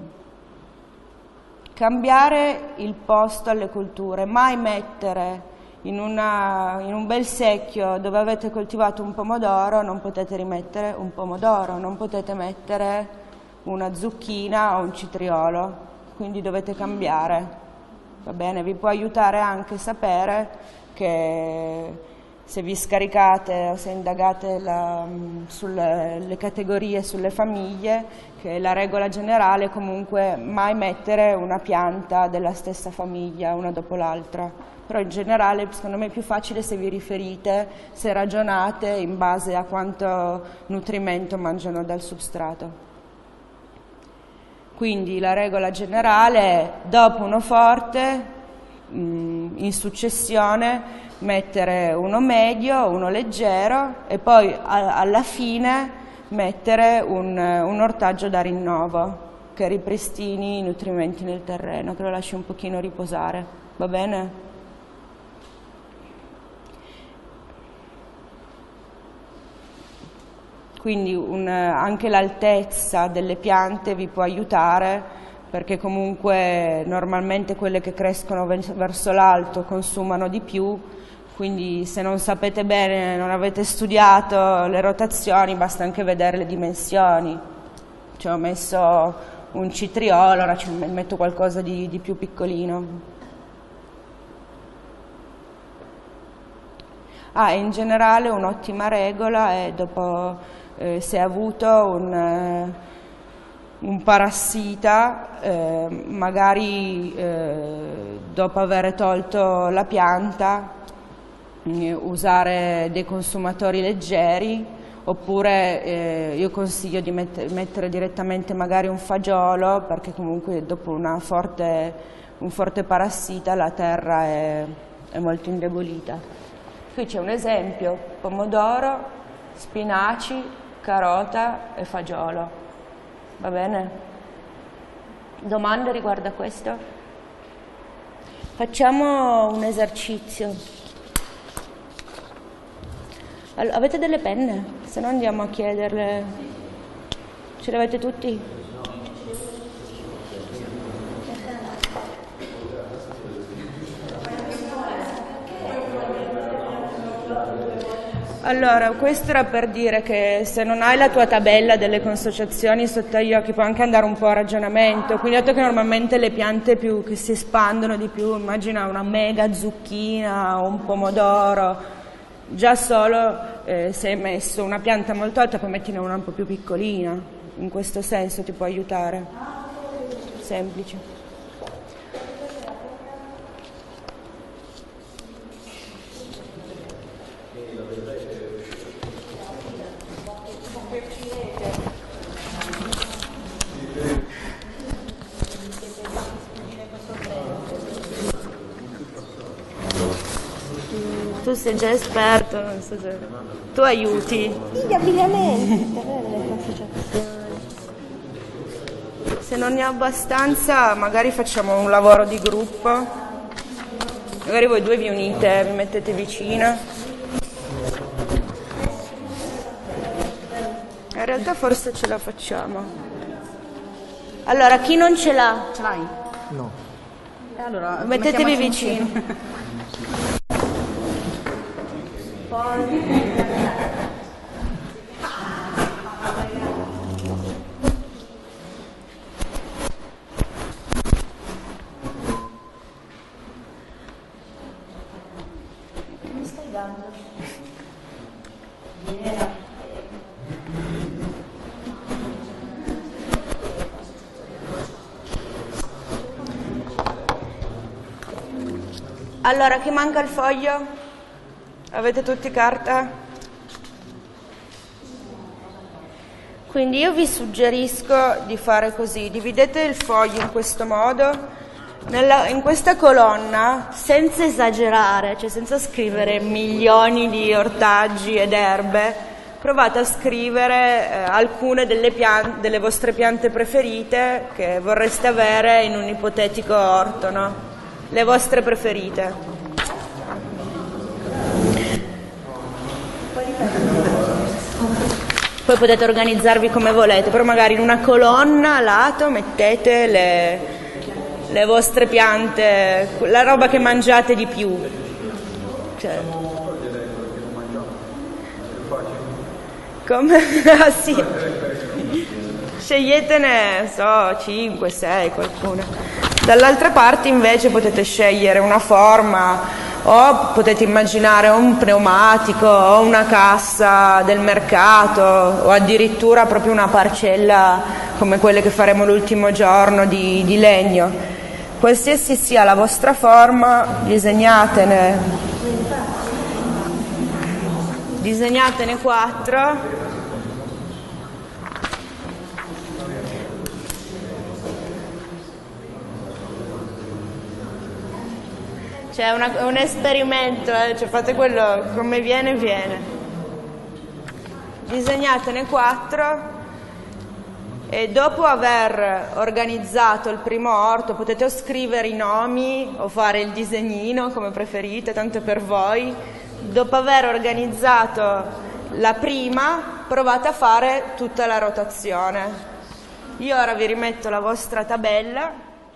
cambiare il posto alle culture, mai mettere in, una, in un bel secchio dove avete coltivato un pomodoro, non potete rimettere un pomodoro, non potete mettere una zucchina o un citriolo, quindi dovete cambiare, va bene? Vi può aiutare anche sapere che se vi scaricate o se indagate la, sulle le categorie, sulle famiglie, che la regola generale è comunque mai mettere una pianta della stessa famiglia una dopo l'altra, però in generale secondo me è più facile se vi riferite, se ragionate in base a quanto nutrimento mangiano dal substrato. Quindi la regola generale è dopo uno forte, in successione mettere uno medio, uno leggero e poi a, alla fine mettere un, un ortaggio da rinnovo che ripristini i nutrimenti nel terreno, che lo lasci un pochino riposare, va bene? quindi un, anche l'altezza delle piante vi può aiutare, perché comunque normalmente quelle che crescono verso l'alto consumano di più, quindi se non sapete bene, non avete studiato le rotazioni, basta anche vedere le dimensioni. Cioè, ho messo un citriolo, ora ci metto qualcosa di, di più piccolino. Ah, in generale un'ottima regola è dopo, eh, se hai avuto un, eh, un parassita, eh, magari eh, dopo aver tolto la pianta, eh, usare dei consumatori leggeri, oppure eh, io consiglio di met mettere direttamente magari un fagiolo, perché comunque dopo una forte, un forte parassita la terra è, è molto indebolita. Qui c'è un esempio: pomodoro, spinaci, carota e fagiolo. Va bene? Domande riguardo a questo? Facciamo un esercizio. Allora, avete delle penne? Se no andiamo a chiederle. Ce le avete tutti? Allora, questo era per dire che se non hai la tua tabella delle consociazioni sotto gli occhi puoi anche andare un po' a ragionamento. Quindi, dato che normalmente le piante più che si espandono di più, immagina una mega zucchina o un pomodoro, già solo eh, se hai messo una pianta molto alta poi mettine una un po' più piccolina. In questo senso ti può aiutare. Semplice. Tu sei già esperto, non so se... tu aiuti. Gli abbigliamenti, le associazioni. Se non ne ho abbastanza, magari facciamo un lavoro di gruppo. Magari voi due vi unite, vi mettete vicino. In realtà forse ce la facciamo. Allora, chi non ce l'ha? Ce l'hai? No. E allora, Mettetevi mettiamoci vicino. insieme. Mi stai dando? Allora, chi manca il foglio? Avete tutti carta? Quindi io vi suggerisco di fare così: dividete il foglio in questo modo, nella, in questa colonna, senza esagerare, cioè senza scrivere milioni di ortaggi ed erbe, provate a scrivere eh, alcune delle, piante, delle vostre piante preferite che vorreste avere in un ipotetico orto, no? Le vostre preferite. Poi potete organizzarvi come volete, però magari in una colonna a lato mettete le, le vostre piante, la roba che mangiate di più. Cioè. Come? Ah sì. Sceglietene, so, cinque, sei, qualcuno. Dall'altra parte invece potete scegliere una forma, o potete immaginare un pneumatico o una cassa del mercato, o addirittura proprio una parcella come quelle che faremo l'ultimo giorno di, di legno. Qualsiasi sia la vostra forma, disegnatene, disegnatene quattro. Cioè è un esperimento, eh? Cioè fate quello come viene, viene. Disegnatene quattro e dopo aver organizzato il primo orto potete o scrivere i nomi o fare il disegnino come preferite, tanto per voi. Dopo aver organizzato la prima provate a fare tutta la rotazione. Io ora vi rimetto la vostra tabella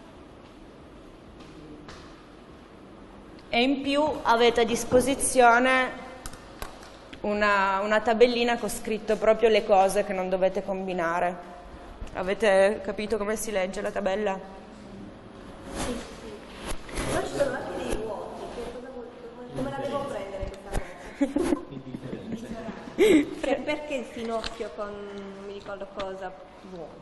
e in più avete a disposizione una, una tabellina con scritto proprio le cose che non dovete combinare. Avete capito come si legge la tabella? Sì, sì. Però ci sono anche dei vuoti, che cosa vuol- come la devo prendere questa cosa? Cioè, perché il finocchio con non mi ricordo cosa vuoto?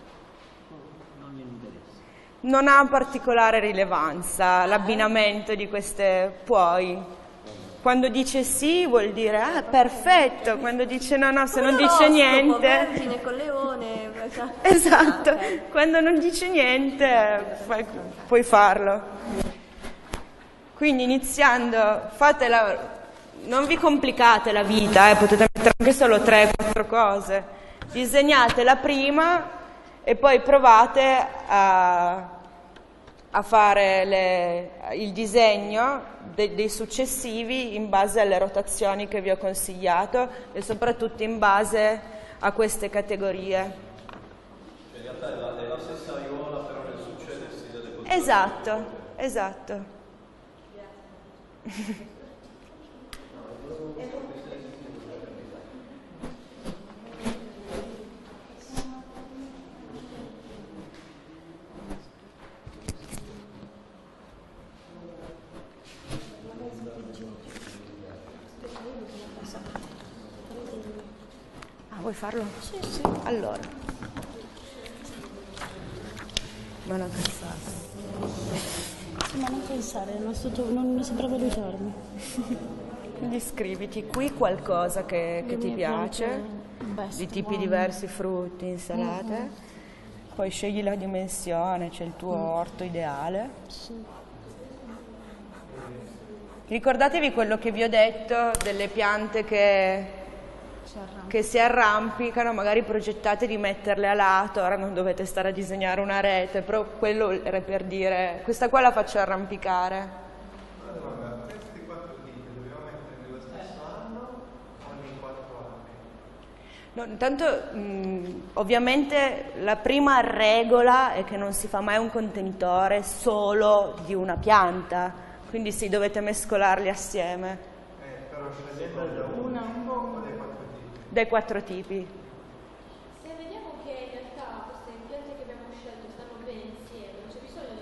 Non ha particolare rilevanza l'abbinamento di queste puoi. Quando dice sì vuol dire ah perfetto, quando dice no no, se non dice niente. Vergine con leone. Esatto, Ah, ok. quando non dice niente fai- puoi farlo. Quindi iniziando, fate la, non vi complicate la vita, eh, potete mettere anche solo tre quattro cose. Disegnate la prima e poi provate a, a fare le, il disegno de, dei successivi in base alle rotazioni che vi ho consigliato e soprattutto in base a queste categorie. In realtà è la, è la stessa aiuola, però nel succedersi delle cose. Esatto, esatto. Ah, vuoi farlo? Sì, sì. Allora. Ma una cazzata. Sì, ma non pensare, non, sto, non mi sembra valutarmi. Quindi scriviti qui qualcosa che, che ti piace, di tipi diversi, frutti, insalate, mm-hmm. Poi scegli la dimensione, c'è il tuo mm. orto ideale. Sì. Ricordatevi quello che vi ho detto delle piante che, si che si arrampicano, magari progettate di metterle a lato, ora non dovete stare a disegnare una rete, però quello era per dire, questa qua la faccio arrampicare. No, intanto mh, ovviamente la prima regola è che non si fa mai un contenitore solo di una pianta, quindi sì, dovete mescolarli assieme. Eh, però scegliendo una un po' dei quattro tipi. Dai quattro tipi. Se vediamo che in realtà queste piante che abbiamo scelto stanno bene insieme, non c'è bisogno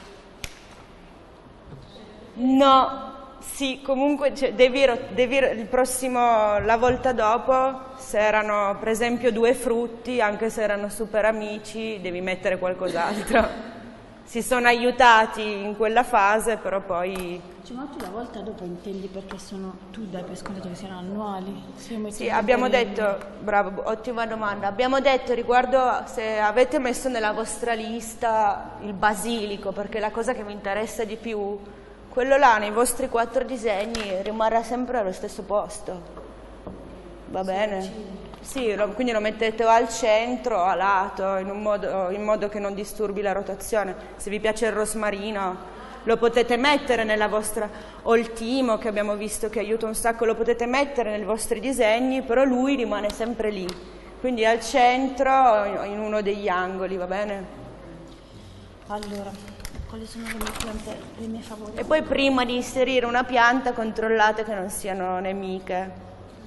di ruotarle. No, sì, comunque cioè, devi, devi, il prossimo, la volta dopo, se erano per esempio due frutti, anche se erano super amici, devi mettere qualcos'altro. Si sono aiutati in quella fase, però poi... Cioè, ma tu la volta dopo intendi perché sono, tu dai per scontato che siano annuali? Sì, abbiamo detto, bravo, ottima domanda, abbiamo detto riguardo se avete messo nella vostra lista il basilico, perché la cosa che mi interessa di più, quello là nei vostri quattro disegni rimarrà sempre allo stesso posto, va bene? Sì, lo, quindi lo mettete o al centro o a lato, in, un modo, in modo che non disturbi la rotazione. Se vi piace il rosmarino lo potete mettere nella vostra, o il timo che abbiamo visto che aiuta un sacco, lo potete mettere nei vostri disegni, però lui rimane sempre lì, quindi al centro in uno degli angoli, va bene? Allora, quali sono le mie piante, le mie favorite? E poi prima di inserire una pianta controllate che non siano nemiche.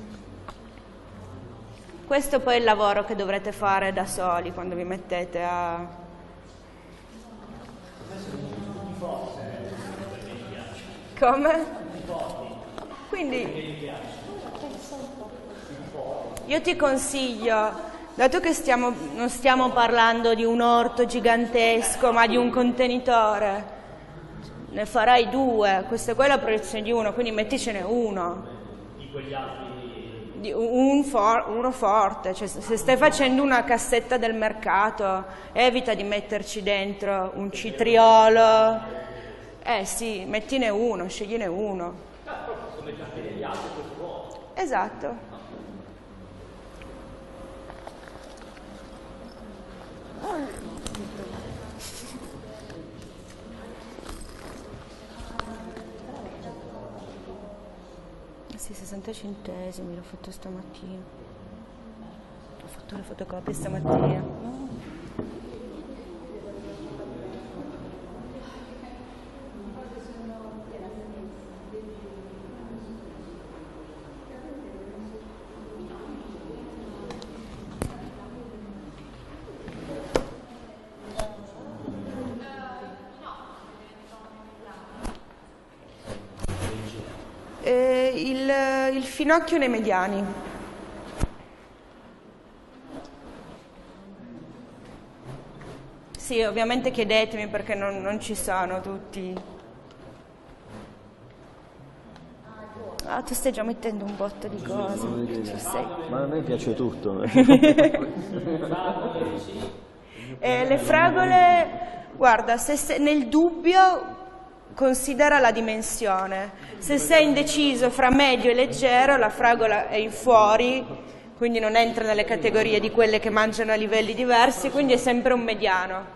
Questo poi è il lavoro che dovrete fare da soli quando vi mettete a... Come? Quindi io ti consiglio, dato che stiamo, non stiamo parlando di un orto gigantesco ma di un contenitore, ne farai due, questa qua è la proiezione di uno, quindi metticene uno. Di quegli altri. Un for, uno forte, cioè se stai facendo una cassetta del mercato evita di metterci dentro un citriolo, eh sì, mettine uno, scegliene uno. Esatto. Sì, sessanta centesimi, l'ho fatto stamattina. fatto le fotocopie stamattina. Eh, il, il finocchio nei mediani. Sì, ovviamente chiedetemi perché non, non ci sono tutti. Ah, tu stai già mettendo un botto di cose. Ci sei. Ma a me piace tutto. eh, le fragole, guarda, se sei nel dubbio considera la dimensione. Se sei indeciso fra medio e leggero, la fragola è in fuori, quindi non entra nelle categorie di quelle che mangiano a livelli diversi, quindi è sempre un mediano.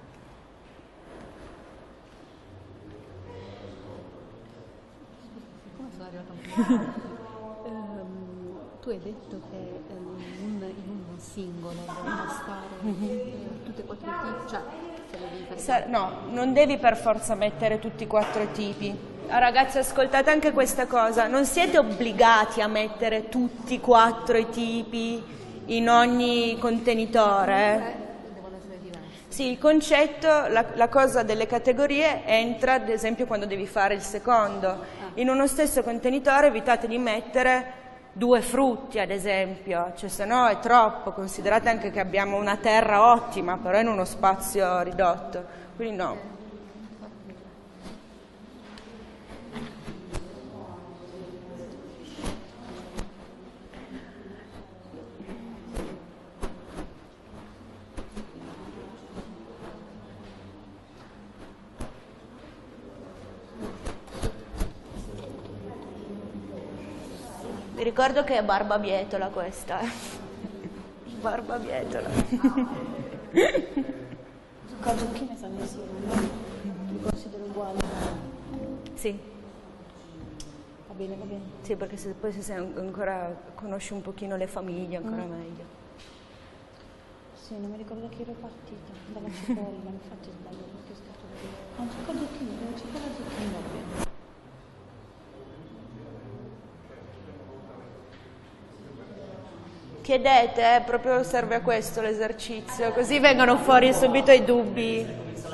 um, tu hai detto che um, un, in un singolo devono stare uh, tutte e quattro i tipi, cioè se lo devi fare. No, non devi per forza mettere tutti i quattro i tipi. Ah, ragazzi, ascoltate anche questa cosa, non siete obbligati a mettere tutti e quattro i tipi in ogni contenitore. Devono essere diversi. Sì, il concetto, la, la cosa delle categorie entra ad esempio quando devi fare il secondo. In uno stesso contenitore evitate di mettere due frutti ad esempio, cioè se no è troppo, considerate anche che abbiamo una terra ottima, però in uno spazio ridotto, quindi no. Vi ricordo che è barbabietola questa, eh. Barbabietola. Con zucchine stanno insieme, no? Li considero uguali. Sì. Va bene, va bene. Sì, perché se poi se sei ancora conosci un pochino le famiglie, ancora Mm. meglio. Sì, non mi ricordo che ero partita, dalla cipolla, infatti sbaglio perché ho scritto così. Non c'è con zucchine, devo cercare la zucchina, va bene. Chiedete, eh, proprio serve a questo l'esercizio, così vengono fuori subito i dubbi.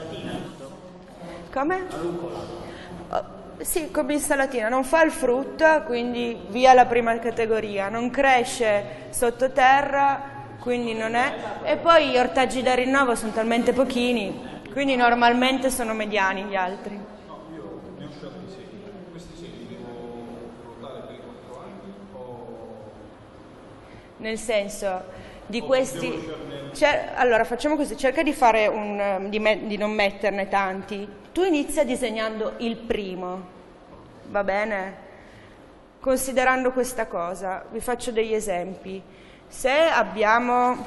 Come? Oh, sì, come insalatina, non fa il frutto, quindi via la prima categoria, non cresce sottoterra, quindi non è. E poi gli ortaggi da rinnovo sono talmente pochini, quindi normalmente sono mediani gli altri. No, io ne ho scelti sei. Questi sei li devo ruotare per i quattro anni o... Nel senso, di questi... Cioè, allora, facciamo così, cerca di fare un... Di, me, di non metterne tanti. Tu inizia disegnando il primo, va bene? Considerando questa cosa, vi faccio degli esempi. Se abbiamo...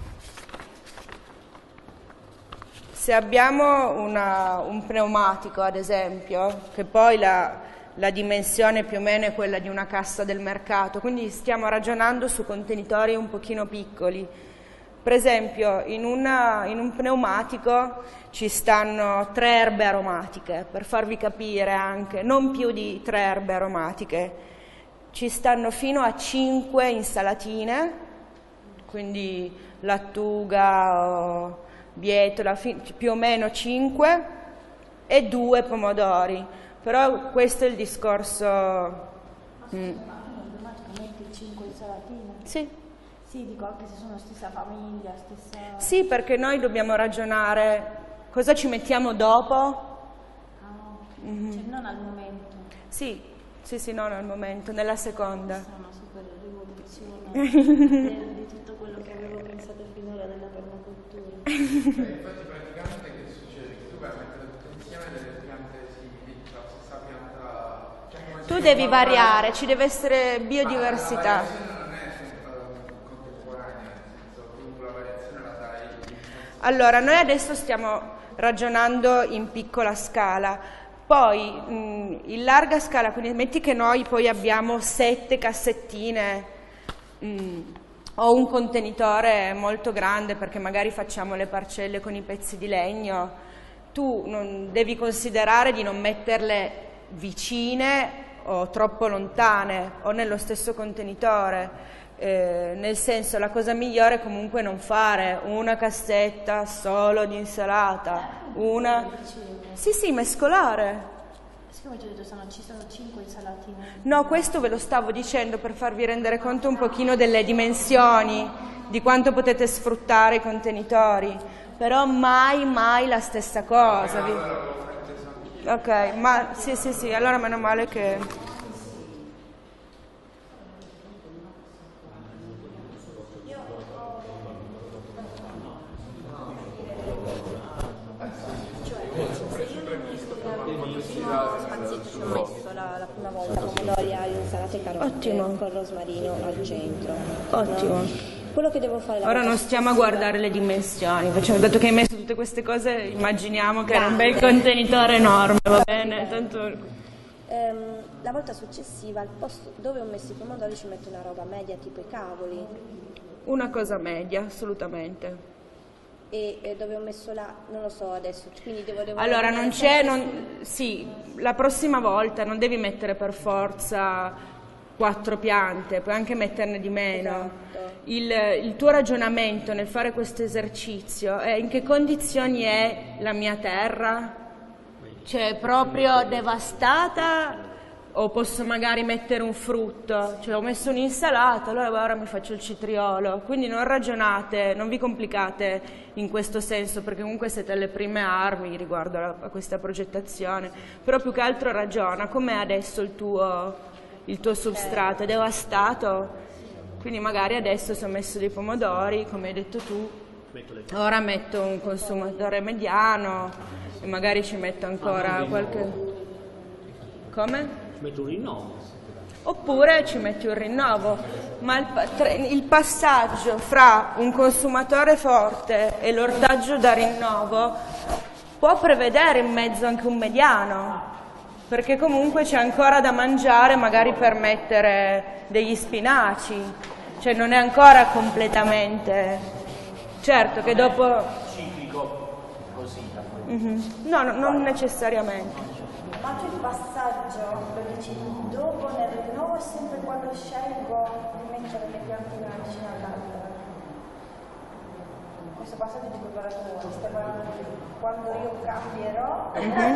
Se abbiamo una, un pneumatico, ad esempio, che poi la... la dimensione più o meno è quella di una cassa del mercato, quindi stiamo ragionando su contenitori un pochino piccoli. Per esempio, in, una, in un pneumatico ci stanno tre erbe aromatiche, per farvi capire anche, non più di tre erbe aromatiche, ci stanno fino a cinque insalatine, quindi lattuga o bietola, più o meno cinque, e due pomodori. Però questo è il discorso... Ma scusa, mm. ma tu non metti cinque insalatine? Sì. Sì, dico anche se sono stessa famiglia, stessa... Sì, perché noi dobbiamo ragionare cosa ci mettiamo dopo. Ah, no. Mm-hmm. Cioè non al momento. Sì, sì, sì, non al momento, nella seconda. Questa è una super rivoluzione di, di tutto quello che avevo pensato finora della permacultura. Cioè, infatti praticamente che succede? Che tu vai a mettere tutto insieme delle piante simili, cioè la stessa pianta... Cioè, come tu si devi fa? variare, ci deve essere biodiversità. Ma la variazione non è sempre contemporanea, nel senso tu la variazione la dai... Allora, noi adesso stiamo ragionando in piccola scala, poi mh, in larga scala, quindi metti che noi poi abbiamo sette cassettine, mh, o un contenitore molto grande perché magari facciamo le parcelle con i pezzi di legno, tu non, devi considerare di non metterle vicine o troppo lontane o nello stesso contenitore. Eh, nel senso, la cosa migliore è comunque non fare una cassetta solo di insalata, una... Sì, sì, mescolare. Siccome ti ho detto sono, ci sono cinque insalatine. No, questo ve lo stavo dicendo per farvi rendere conto un pochino delle dimensioni, di quanto potete sfruttare i contenitori, però mai, mai la stessa cosa. Vi... Ok, ma sì, sì, sì, allora meno male che... La prima volta pomodori alle insalate e carote. Ottimo. Con rosmarino al centro. Ottimo. No? Quello che devo fare la Ora non stiamo a guardare le dimensioni, facciamo, dato che hai messo tutte queste cose, immaginiamo che era un bel contenitore enorme, va bene? Tanto... ehm, la volta successiva, al posto dove ho messo i pomodori ci metto una roba media tipo i cavoli. Una cosa media, assolutamente. E, e dove ho messo là, non lo so adesso, quindi devo... devo allora non c'è, non, sì, la prossima volta non devi mettere per forza quattro piante, puoi anche metterne di meno. Esatto. Il, il tuo ragionamento nel fare questo esercizio è: in che condizioni è la mia terra? Cioè proprio devastata? O posso magari mettere un frutto? Cioè ho messo un'insalata, allora ora mi faccio il citriolo. Quindi non ragionate, non vi complicate in questo senso, perché comunque siete alle prime armi riguardo a, a questa progettazione. Però più che altro ragiona, com'è adesso il tuo, il tuo substrato? È devastato? Quindi magari adesso se ho messo dei pomodori, come hai detto tu, ora metto un consumatore mediano e magari ci metto ancora qualche... Come? Metto un rinnovo. Oppure ci metti un rinnovo, ma il, tra, il passaggio fra un consumatore forte e l'ortaggio da rinnovo può prevedere in mezzo anche un mediano, perché comunque c'è ancora da mangiare magari per mettere degli spinaci, cioè non è ancora completamente... Certo che dopo... Ciclico così. Mm-hmm. No, no, non necessariamente. Ma anche il passaggio, lo dici dopo nel rinnovo, è sempre quando scelgo di mettere le piante una vicino all'altra. Questo passaggio di preparazione, stiamo parlando di quando io cambierò,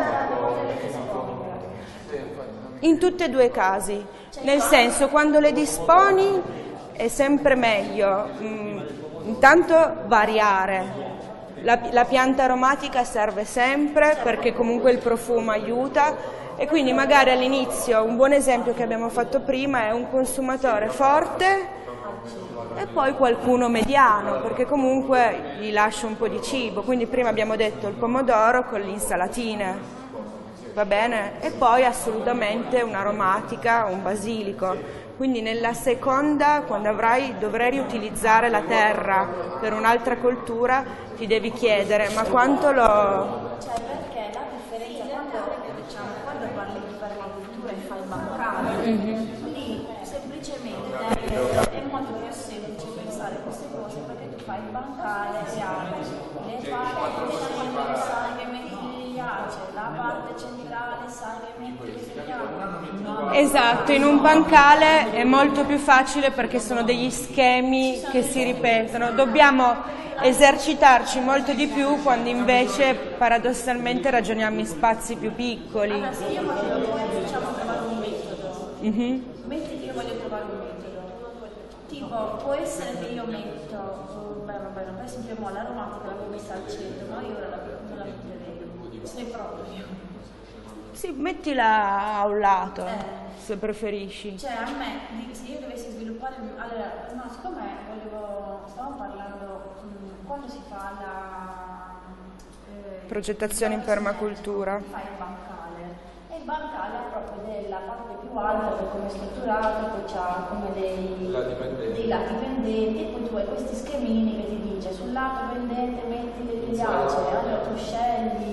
in tutti e due i casi, nel senso, quando le disponi è sempre meglio mh, intanto variare. La, la pianta aromatica serve sempre perché comunque il profumo aiuta, e quindi magari all'inizio un buon esempio che abbiamo fatto prima è un consumatore forte e poi qualcuno mediano, perché comunque gli lascia un po' di cibo. Quindi prima abbiamo detto il pomodoro con le insalatine, va bene? E poi assolutamente un'aromatica, un basilico. Quindi nella seconda, quando avrai, dovrai riutilizzare la terra per un'altra coltura, ti devi chiedere: ma quanto lo... Cioè, perché la differenza quando, diciamo, quando parli di permacultura e fai bancale, mm-hmm. lì semplicemente è molto più semplice pensare queste cose, perché tu fai il bancale e hai le parti centrali sai che metti gli ghiacci, la parte centrale sai che metti gli ghiacci. Esatto, in un bancale è molto più facile perché sono degli schemi che si ripetono. Dobbiamo esercitarci molto di più quando invece paradossalmente ragioniamo in spazi più piccoli. Allora, se io voglio, diciamo, trovare un metodo, mm-hmm. metti che io voglio trovare un metodo, tipo può essere che io metto, beh vabbè, per esempio l'aromatica l'avevo messa al centro, ma io ora la, non la metterei, se ne proprio. Sì, mettila a un lato, eh. se preferisci. Cioè a me, se io dovessi sviluppare, allora, no, siccome volevo, stavamo parlando, mh, quando si fa la eh, progettazione in permacultura, fai il bancale, e il bancale ha proprio della parte più alta per come è strutturato, poi c'ha come dei lati pendenti. dei lati pendenti, e poi tu hai questi schemini che ti dice sul lato pendente metti degli ghiacci, allora tu scegli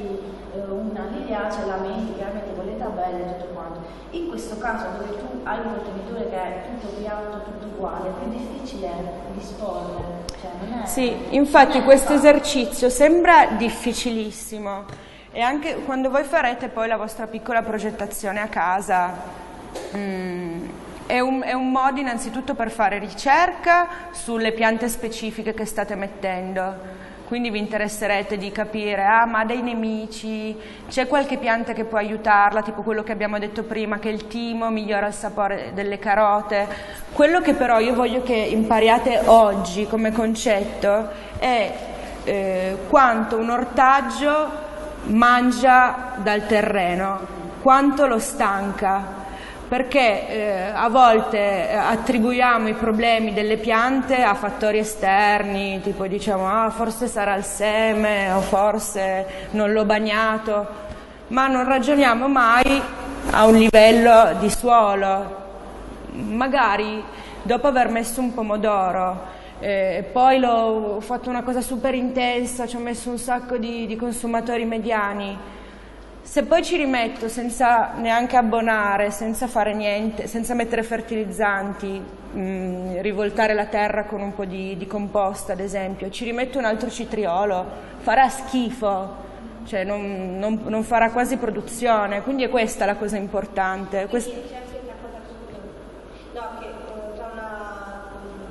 eh, una liliacea la metti chiaramente con le tabelle e tutto quanto. In questo caso dove tu hai un contenitore che è tutto piatto, tutto uguale, è più difficile disporre. Cioè, non è, sì, infatti questo esercizio sembra difficilissimo e anche quando voi farete poi la vostra piccola progettazione a casa mm, è, un, è un modo innanzitutto per fare ricerca sulle piante specifiche che state mettendo. Quindi vi interesserete di capire, ah ma ha dei nemici, c'è qualche pianta che può aiutarla, tipo quello che abbiamo detto prima, che il timo migliora il sapore delle carote. Quello che però io voglio che impariate oggi come concetto è eh, quanto un ortaggio mangia dal terreno, quanto lo stanca. Perché eh, a volte attribuiamo i problemi delle piante a fattori esterni, tipo diciamo ah forse sarà il seme o forse non l'ho bagnato, ma non ragioniamo mai a un livello di suolo. Magari dopo aver messo un pomodoro, eh, poi l'ho, ho fatto una cosa super intensa, ci ho messo un sacco di, di consumatori mediani. Se poi ci rimetto senza neanche abbonare, senza fare niente, senza mettere fertilizzanti, mh, rivoltare la terra con un po' di, di composta ad esempio, ci rimetto un altro citriolo, farà schifo, cioè non, non, non farà quasi produzione, quindi è questa la cosa importante. Quest- c'è anche una cosa su no, che eh, tra una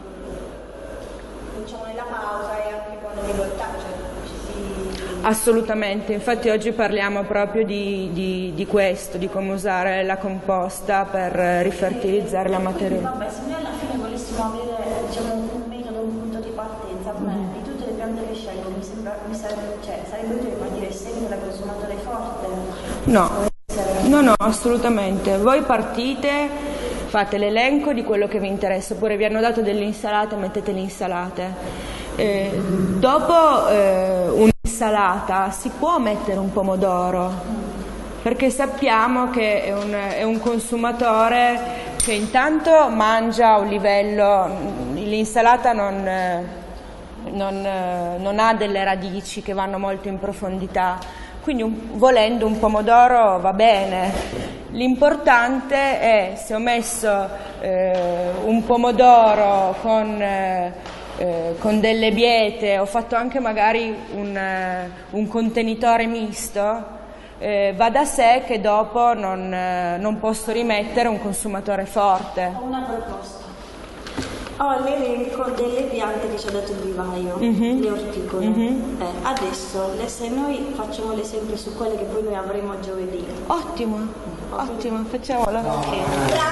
diciamo nella pausa e anche quando mi voltaggio ci si Assolutamente, infatti oggi parliamo proprio di, di, di questo, di come usare la composta per rifertilizzare la materia. Vabbè, se noi alla fine volessimo avere diciamo, un metodo, un punto di partenza, a me di tutte le piante che scelgo mi sembra, mi serve, cioè, sarebbe utile per dire sempre da consumatore forte. No, no, no, assolutamente. Voi partite, fate l'elenco di quello che vi interessa, oppure vi hanno dato delle insalate, mettete le insalate. Eh, dopo eh, un'insalata si può mettere un pomodoro, perché sappiamo che è un, è un consumatore che intanto mangia a un livello, l'insalata non, non, non ha delle radici che vanno molto in profondità, quindi un, volendo un pomodoro va bene. L'importante è se ho messo eh, un pomodoro con... Eh, Eh, con delle biete, ho fatto anche magari un, eh, un contenitore misto, eh, va da sé che dopo non, eh, non posso rimettere un consumatore forte. Ho una proposta. Ho l'elenco delle piante che ci ha dato il vivaio, mm-hmm. le orticole. Mm-hmm. Eh, adesso le, se noi facciamo l'esempio su quelle che poi noi avremo giovedì. Ottimo, ottimo, facciamolo. Okay.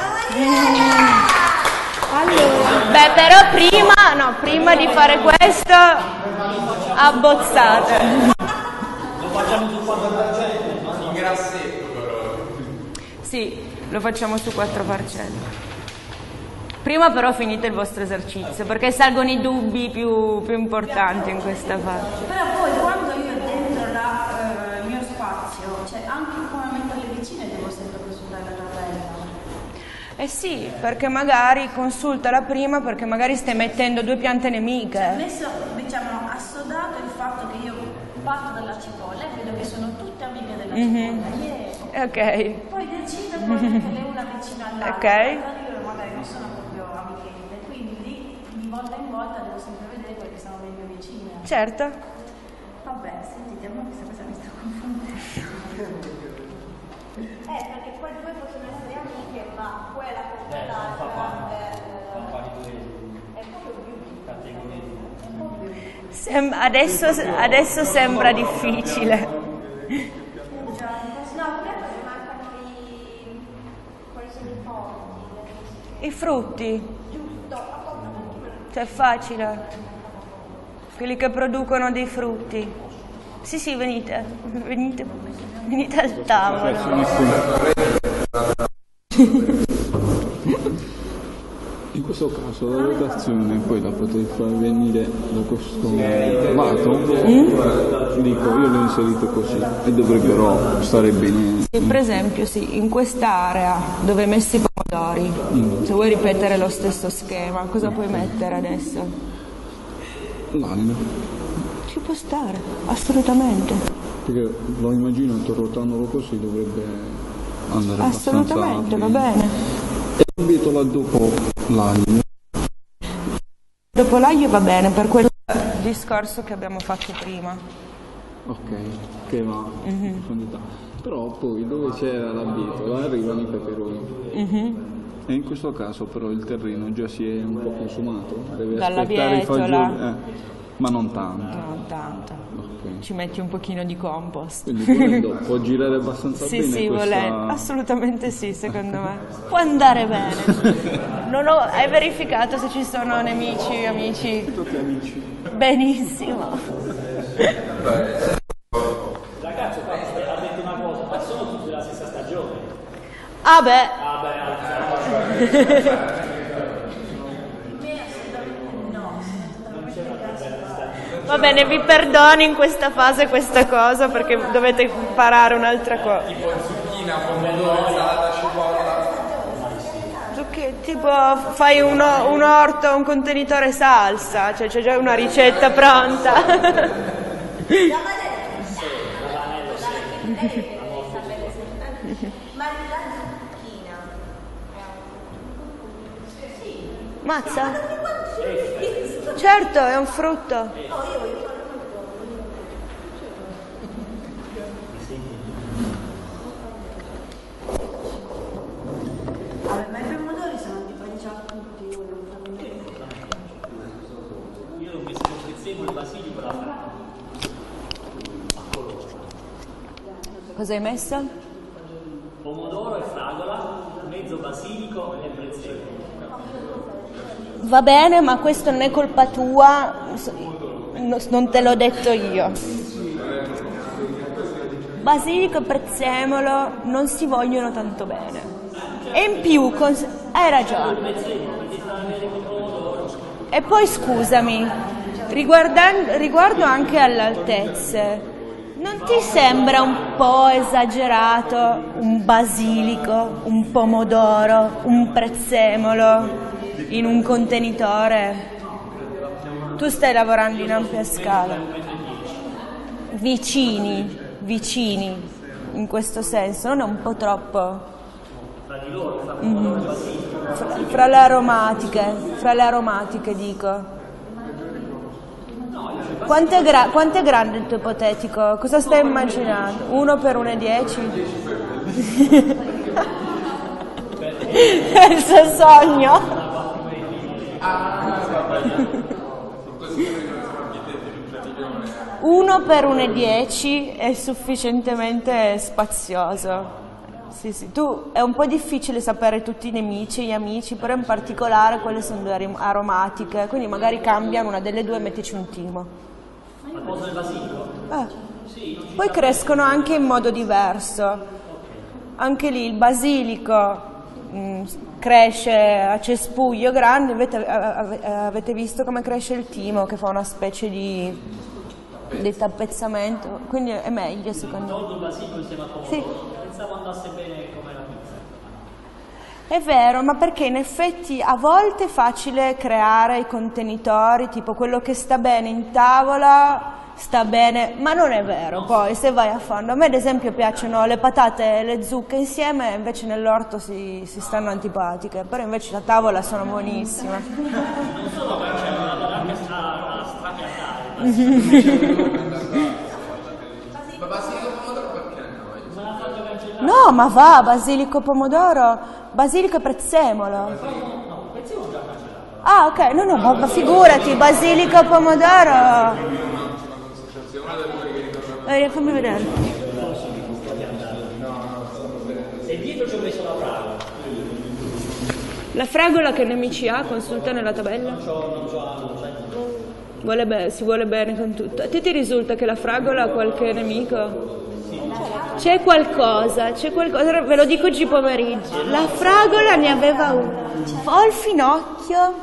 Allora, beh, però prima, no, prima di fare questo, abbozzate. Lo facciamo su quattro parcelle? In grassetto però. Sì, lo facciamo su quattro parcelle. Prima però finite il vostro esercizio, perché salgono i dubbi più, più importanti in questa fase. Però poi quando io dentro la, eh, il mio spazio, cioè anche come metterle vicine devo sempre consultare la tabella. Eh sì, perché magari consultala prima, perché magari stai mettendo due piante nemiche. Cioè, messo, diciamo, assodato il fatto che io parto dalla cipolla e vedo che sono tutte amiche della Mm-hmm. cipolla. Yeah. Ok. Poi decido poi metterle una vicino all'altra. Ok. Io magari non sono proprio amichette, quindi lì di volta in volta devo sempre vedere quelle che sono le mie vicine. Certo. Vabbè, sentite, a me questa cosa mi sta confondendo. Eh, perché poi due possono essere amiche, ma quella con quell'altra è proprio più categoria. Sem- adesso, adesso sembra difficile. No, pure perché mancano i... quali sono i forti. I frutti, Giusto, appunto perché me lo cioè è facile. Quelli che producono dei frutti. Sì, sì, venite, venite, venite al tavolo. In questo caso la rotazione poi la potrei far venire da questo lato, mm? Dico io l'ho inserito così e dovrebbero stare bene. Sì, per esempio sì, in quest'area dove hai messo i pomodori, mm. se vuoi ripetere lo stesso schema, cosa puoi mettere adesso? L'anno. Ci può stare, assolutamente. Perché lo immagino che ruotandolo così dovrebbe andare assolutamente, abbastanza... va bene. E la bietola dopo l'aglio? Dopo l'aglio va bene, per quel discorso che abbiamo fatto prima. Ok, che va Mhm. in profondità. Però poi dove c'era la bietola arrivano i peperoni. Mhm. E in questo caso però il terreno già si è un po' consumato, deve Dalla aspettare i bietola. fagioli, eh, ma non tanto. Non tanto. Ok. Ci metti un pochino di compost. Quindi volendo può girare abbastanza Sì, bene sì, questa... volendo. Assolutamente sì, secondo me. Può andare bene. Non ho... Hai verificato se ci sono nemici, amici? Tutti amici. Benissimo. Ragazzo, qua ha detto una cosa, ma sono tutti della stessa stagione. Ah beh. Ah beh, Va bene, vi perdono in questa fase questa cosa perché dovete imparare un'altra cosa. Tipo zucchina, pomodoro, insalata, cipolla. Che tipo fai uno, un orto, un contenitore salsa, cioè c'è già una ricetta pronta. Mazza? Certo, è un frutto. Ma i pomodori sono antipatici a tutti, io non so niente. io ho messo il prezzemolo, il basilico e la fragola. Cosa hai messo? Pomodoro e fragola, mezzo basilico e prezzemolo. Va bene, ma questo non è colpa tua, no- non te l'ho detto io. Basilico e prezzemolo non si vogliono tanto bene. E in più, cons- hai ragione. E poi scusami, riguardan- riguardo anche alle altezze, non ti sembra un po' esagerato un basilico, un pomodoro, un prezzemolo in un contenitore? Tu stai lavorando in ampia scala. Vicini, vicini, in questo senso, non è un po' troppo? Mhm. Fra, fra le aromatiche, fra le aromatiche dico. Quanto è, gra- quanto è grande il tuo ipotetico? Cosa stai immaginando? Uno per uno e dieci? È il suo sogno? Uno per uno e dieci è sufficientemente spazioso. Sì, sì. Tu è un po' difficile sapere tutti i nemici e gli amici, però in particolare quelle sono due arom- aromatiche, quindi magari cambiano una delle due e mettici un timo. Al posto del basilico? Eh. Poi crescono anche in modo diverso. Anche lì il basilico mh, cresce a cespuglio grande, invece ave- avete visto come cresce il timo, che fa una specie di, di tappezzamento, quindi è meglio secondo me. Tolgo il basilico insieme al pomodoro. Sì. Pensavo andasse bene come la pizza. È vero, ma perché in effetti a volte è facile creare i contenitori, tipo quello che sta bene in tavola sta bene, ma non è vero poi se vai a fondo. A me ad esempio piacciono le patate e le zucche insieme, invece nell'orto si, si stanno antipatiche, però invece a tavola sono buonissime. Non solo perché c'è una donna che sta a strapiantare. Ma basilico pomodoro perché no? Me l'ha fatto cancellare. No, ma va, basilico pomodoro, basilico e prezzemolo. No, il prezzemolo già cancellato. Ah, ok, no, no, ma, ma figurati, basilico pomodoro. Eh, fammi vedere. E dietro ci ho messo la fragola. La fragola che nemici ha? Consulta nella tabella. Non c'ho, non c'ho, non c'ho. Vuole be- si vuole bene con tutto. A te ti risulta che la fragola ha qualche nemico? C'è qualcosa, c'è qualcosa, ve lo dico oggi pomeriggio. La fragola ne aveva una. Ho il finocchio.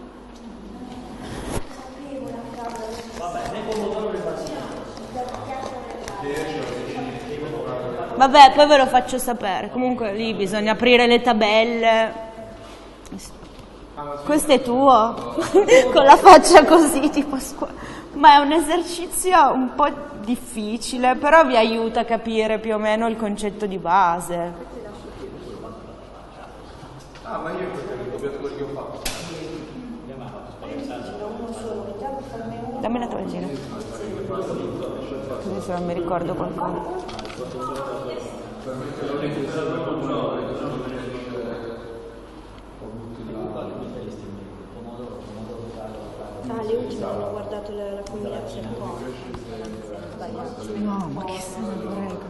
Vabbè, poi ve lo faccio sapere. Comunque lì bisogna aprire le tabelle. Questo è tuo? Con la faccia così, tipo squ- Ma è un esercizio un po' difficile, però vi aiuta a capire più o meno il concetto di base. Ah, ma io ho copiato quello che ho fatto. Dammi la tovagliina. Così se non mi ricordo qualcosa. Ah, le ultime hanno guardato la, la combinazione buona. Sbagliato. No, ma che se ne prego.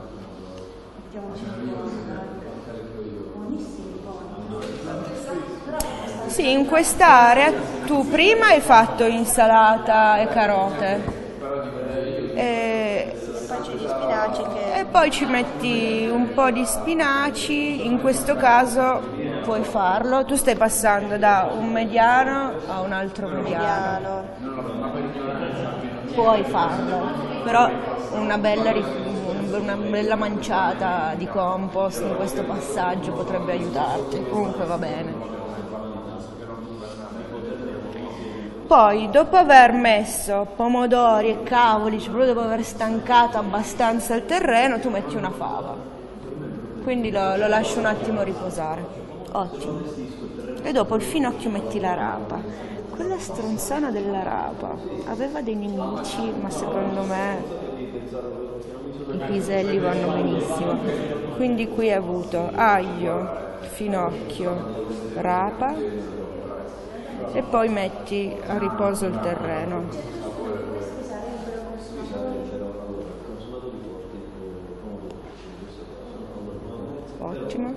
Sì, in quest'area tu prima hai fatto insalata e carote e Poi c'è gli spinaci che... E poi ci metti un po' di spinaci, in questo caso puoi farlo, tu stai passando da un mediano a un altro mediano. Puoi farlo, però una bella, una bella manciata di compost in questo passaggio potrebbe aiutarti, comunque va bene. Poi, dopo aver messo pomodori e cavoli, cioè proprio dopo aver stancato abbastanza il terreno, tu metti una fava. Quindi lo, lo lasci un attimo riposare. Ottimo. E dopo il finocchio metti la rapa. Quella stronzana della rapa aveva dei nemici, ma secondo me i piselli vanno benissimo. Quindi qui hai avuto aglio, finocchio, rapa. E poi metti a riposo il terreno. Ottimo.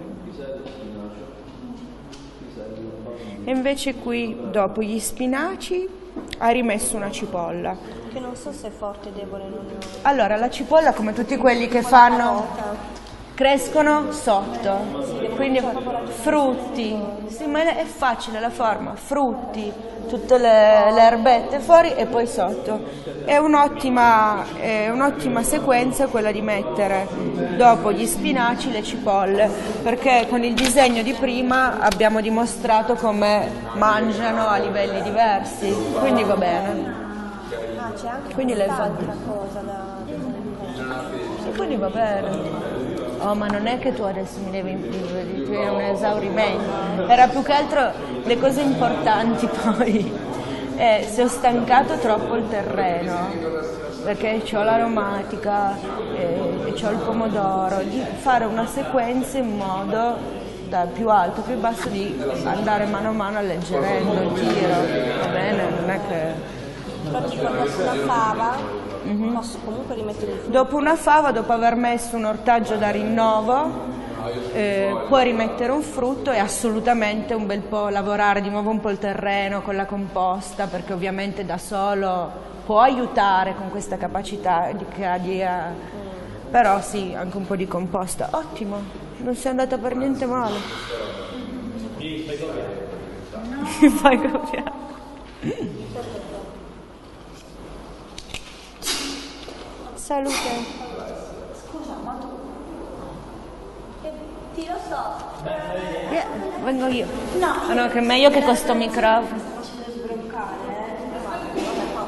E invece qui dopo gli spinaci hai rimesso una cipolla. Che non so se è forte, debole, non ho... Allora, la cipolla, come tutti quelli che fanno, crescono sotto, quindi frutti, sì, ma è facile la forma, frutti, tutte le, le erbette fuori e poi sotto. È un'ottima, è un'ottima sequenza quella di mettere dopo gli spinaci le cipolle, perché con il disegno di prima abbiamo dimostrato come mangiano a livelli diversi, quindi va bene. Ah, c'è anche Quindi l'hai quest'altra cosa da... Sì, quindi va bene. Oh, ma non è che tu adesso mi devi dire un esaurimento, era più che altro le cose importanti poi. Eh, se ho stancato troppo il terreno, perché c'ho l'aromatica e, e c'ho il pomodoro, di fare una sequenza in modo da più alto, più basso, di andare mano a mano alleggerendo il tiro, va bene? Non è che... Però tipo adesso la fava, mm-hmm. Posso comunque rimettere il frutto. Dopo una fava, dopo aver messo un ortaggio da rinnovo, eh, puoi rimettere un frutto e assolutamente un bel po' lavorare di nuovo un po' il terreno con la composta, perché ovviamente da solo può aiutare con questa capacità di, di uh, però sì, anche un po' di composta. Ottimo, non sei andata per niente male. Mi fai copiare. Salute. Scusa, ma tu... Che ti lo so. Yeah, vengo io. No, ah, no, che è meglio che con sto microfono. Ci devo sbroccare, eh.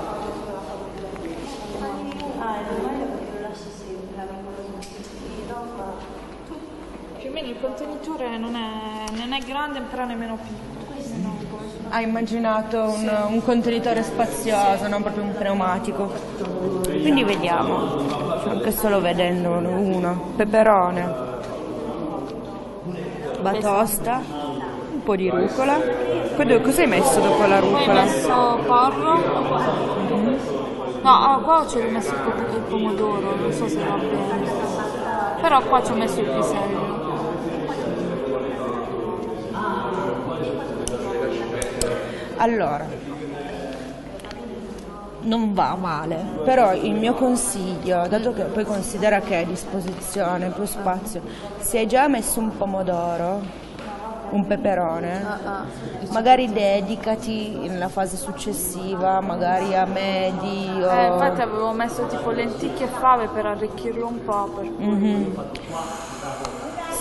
Ah, è normale perché lo lasci sempre, la vengono Più o meno il contenitore non è, non è grande, però nemmeno piccolo. Hai immaginato un, un contenitore spazioso, non proprio un pneumatico. Quindi vediamo, anche solo vedendo uno, peperone, batosta, un po' di rucola. Poi cosa hai messo dopo la rucola? Poi ho messo porro. Mm-hmm. No, ah, qua ci ho messo il, il pomodoro, non so se va bene. Però qua ci ho messo il pisello. Allora, non va male, però il mio consiglio, dato che poi considera che hai a disposizione più spazio, se hai già messo un pomodoro, un peperone, magari dedicati nella fase successiva, magari a medi o... Eh, infatti avevo messo tipo lenticchie e fave per arricchirlo un po'. Per... Mm-hmm. Sì,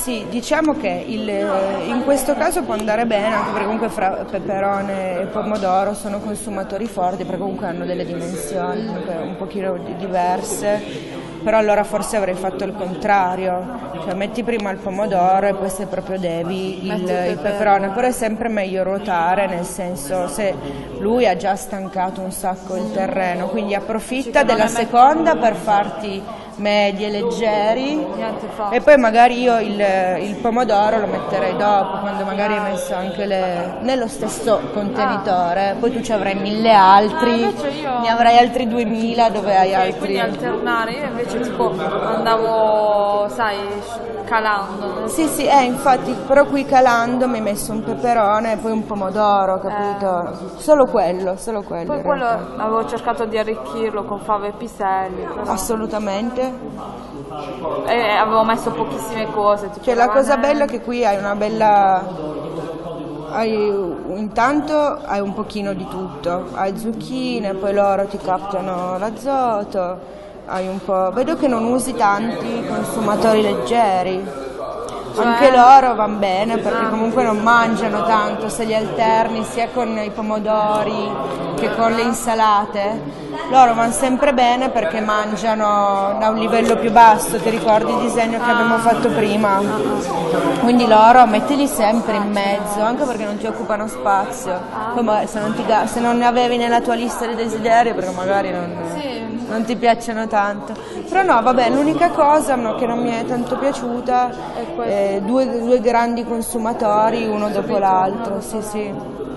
Sì, diciamo che il, in questo caso può andare bene, anche perché comunque fra peperone e pomodoro sono consumatori forti, perché comunque hanno delle dimensioni comunque un pochino diverse, però allora forse avrei fatto il contrario, cioè metti prima il pomodoro e poi se proprio devi il, il peperone, però è sempre meglio ruotare, nel senso se lui ha già stancato un sacco il terreno, quindi approfitta della seconda per farti medie, leggeri, e poi magari io il, il pomodoro lo metterei dopo, quando magari hai messo anche le, nello stesso contenitore, poi tu ci avrai mille altri, io... ne avrai altri duemila dove hai okay, altri. Quindi alternare, io invece tipo andavo, sai, calando. Sì, sì, eh, infatti, però qui calando mi hai messo un peperone e poi un pomodoro, capito? Eh. Solo quello, solo quello. Poi quello avevo cercato di arricchirlo con fave e piselli. Però... Assolutamente. E avevo messo pochissime cose. Cioè la cosa bella è che qui hai una bella... Hai, intanto hai un pochino di tutto, hai zucchine, poi loro ti captano l'azoto, hai un po'... Vedo che non usi tanti consumatori leggeri. Cioè, anche loro vanno bene perché comunque non mangiano tanto, se li alterni sia con i pomodori che con le insalate, loro vanno sempre bene perché mangiano da un livello più basso, ti ricordi il disegno che abbiamo fatto prima? Quindi loro mettili sempre in mezzo, anche perché non ti occupano spazio, come se non, ti, se non ne avevi nella tua lista di desideri perché magari non... non ti piacciono tanto, però no, vabbè, l'unica cosa no, che non mi è tanto piaciuta è eh, due, due grandi consumatori uno dopo l'altro, sì sì.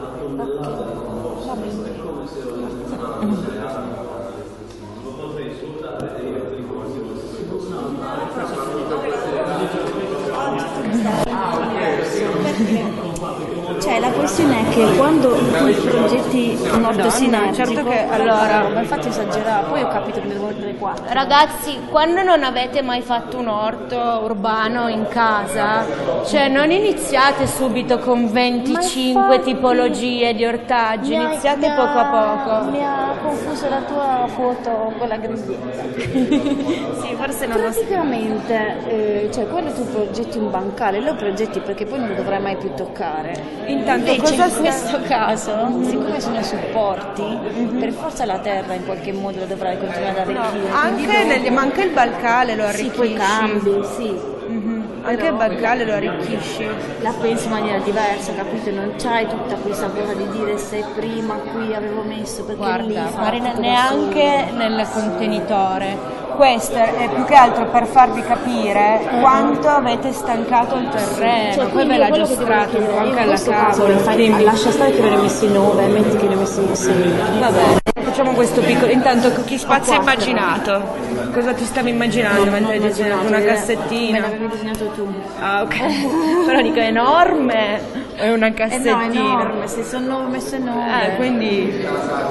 Cioè la questione è che quando tu progetti un orto sinergico, certo che allora, ma infatti esagerare, poi ho capito che devo ordinare quattro. Ragazzi, quando non avete mai fatto un orto urbano in casa, cioè non iniziate subito con venticinque infatti, tipologie di ortaggi, ha, iniziate ha, poco a poco. Mi ha confuso la tua foto con la griglietta. Sì, forse non praticamente, eh, cioè quando tu progetti un bancale, lo progetti perché poi non lo dovrai mai più toccare. Intanto invece cosa in questo caso, siccome sono supporti, mm-hmm. per forza la terra in qualche modo lo dovrai continuare ad arricchire. No, anche, nel, ma anche il bancale lo arricchisci. Sì, poi cambi, sì. Mm-hmm. Anche il bancale lo arricchisci. La pensi in maniera diversa, capito? Non c'hai tutta questa cosa di dire se prima qui avevo messo perché guarda, lì Marina, neanche nel contenitore. Questo è più che altro per farvi capire quanto avete stancato il terreno, cioè, poi ve l'ha giostrato un po' anche alla casa. Lascia stare che ne ho messi nove, metti che ne ho messi sei. Va bene, facciamo questo piccolo. Intanto che spazio hai immaginato? Cosa ti stavi immaginando mentre hai disegnato? Una cassettina? Me l'avevi disegnato tu. Ah, ok. Però dico, è enorme o è una cassettina? Eh no, è enorme, se sono messe nove. Eh, quindi...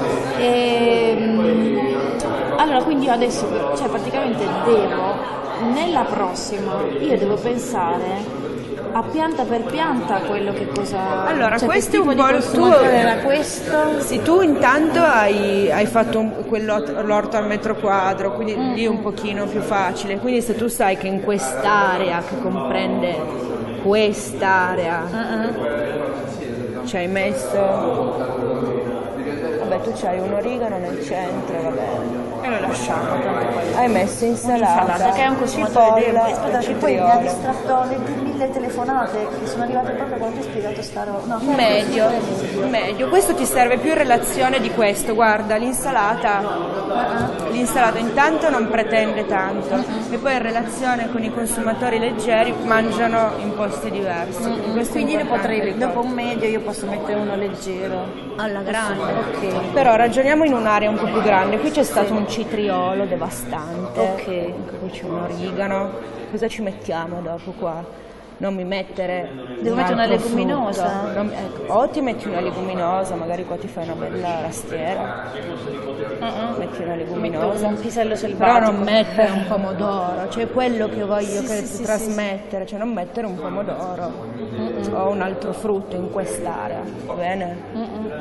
E, allora, quindi io adesso, cioè praticamente devo, nella prossima, io devo pensare a pianta per pianta quello che cosa... Allora, cioè, questo è un po' il tuo... era questo? Sì, tu intanto hai, hai fatto un, l'orto al metro quadro, quindi mm. lì è un pochino più facile. Quindi se tu sai che in quest'area, che comprende quest'area, uh-uh. ci hai messo... Vabbè, tu c'hai un origano nel centro, va bene. E lo lasciamo, tanto poi. Hai messo insalata, insalata che è un consumatore cipolla, aspetta, che poi mi ha distratto le mille telefonate che sono arrivate proprio quando ti ho spiegato sta roba. No, meglio, meglio. Questo ti serve più in relazione di questo. Guarda, l'insalata, uh-huh. l'insalata intanto non pretende tanto, uh-huh. e poi in relazione con i consumatori leggeri mangiano in posti diversi. Uh-huh. Quindi ne potrei, dopo un medio io posso mettere uno leggero. Alla grande, ok. Però ragioniamo in un'area un po' più grande. Qui c'è stato un citriolo devastante. Ok. Qui c'è un origano. Cosa ci mettiamo dopo qua? Non mi mettere. Devo mettere una leguminosa? Non, ecco, o ti metti una leguminosa, magari qua ti fai una bella rastiera. Uh-uh. Metti una leguminosa. Un pisello selvatico. Però non mettere un pomodoro, cioè quello che voglio sì, che sì, trasmettere, sì, cioè non mettere un pomodoro uh-uh. o un altro frutto in quest'area, va bene? Uh-uh.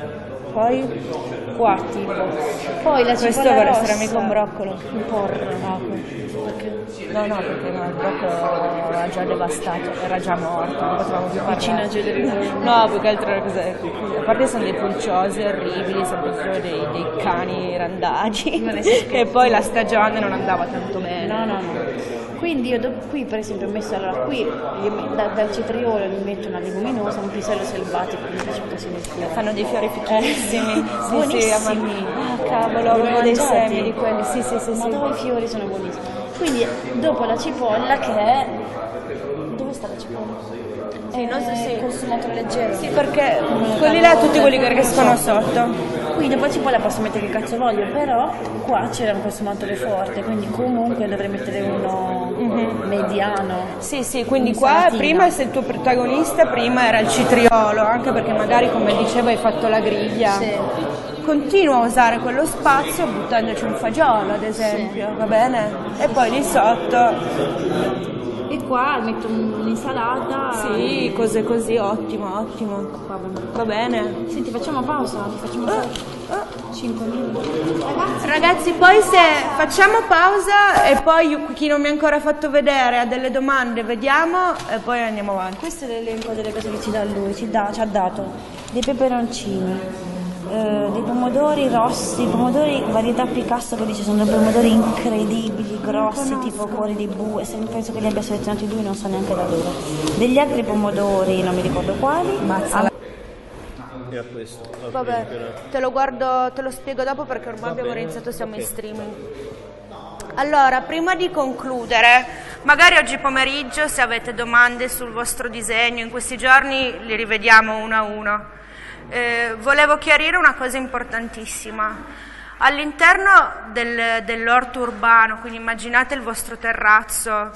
poi qua tipo, poi la Questo cipolla vorrei rossa, essere amico un broccolo. un porro, no, perché No, no, perché no, il broccolo era già devastato, era già morto, non potevamo più vicino a parlare. Generico. No, più che altro era cos'è? A parte sono dei pulciosi orribili, sono proprio dei, dei cani randagi. E poi la stagione non andava tanto bene. No, no, no. Quindi io do- qui per esempio ho messo, allora qui io- da- dal cetriolo mi metto una leguminosa, un pisello selvatico, mi piace così nel fiore. Fanno dei fiori fichissimi. Sì, sì, Buonissimi. ah, cavolo, Li avevo dei mangiati? semi di quelli, sì, sì, sì. Ma sì. dove i fiori sono buonissimi. Quindi dopo la cipolla che è... Dove sta la cipolla? Sì, non so, sì. Consumatore leggero. Sì, perché quelli là, tutti quelli che riescono sotto. Qui dopo la cipolla posso mettere che cazzo voglio, però qua c'era un consumatore forte, quindi comunque dovrei mettere uno mediano. Sì, sì, quindi qua Insalatina. prima se il tuo protagonista prima era il citriolo, anche perché magari come dicevo hai fatto la griglia. Sì. Continua a usare quello spazio buttandoci un fagiolo ad esempio, va bene? E poi lì sotto, E qua metto un'insalata. sì, cose così, ottimo, ottimo. Qua, Va bene? Senti, facciamo pausa, facciamo pausa. cinque minuti. Ragazzi, Ragazzi, poi se facciamo pausa e poi io- chi non mi ha ancora fatto vedere ha delle domande, vediamo e poi andiamo avanti. questo è l'elenco delle cose che ci dà lui, ci, dà, ci ha dato dei peperoncini, eh, dei pomodori rossi, pomodori varietà Picasso, che dice sono dei pomodori incredibili, grossi, tipo cuori di bue, se penso che li abbia selezionati lui, non so neanche da dove. Degli altri pomodori, non mi ricordo quali. Ah, E a questo. a Vabbè, prendere. te lo guardo, te lo spiego dopo perché ormai Va abbiamo bene, iniziato, siamo in ok. streaming. Allora, prima di concludere, magari oggi pomeriggio se avete domande sul vostro disegno, in questi giorni li rivediamo uno a uno. Eh, volevo chiarire una cosa importantissima. All'interno del, dell'orto urbano, quindi immaginate il vostro terrazzo,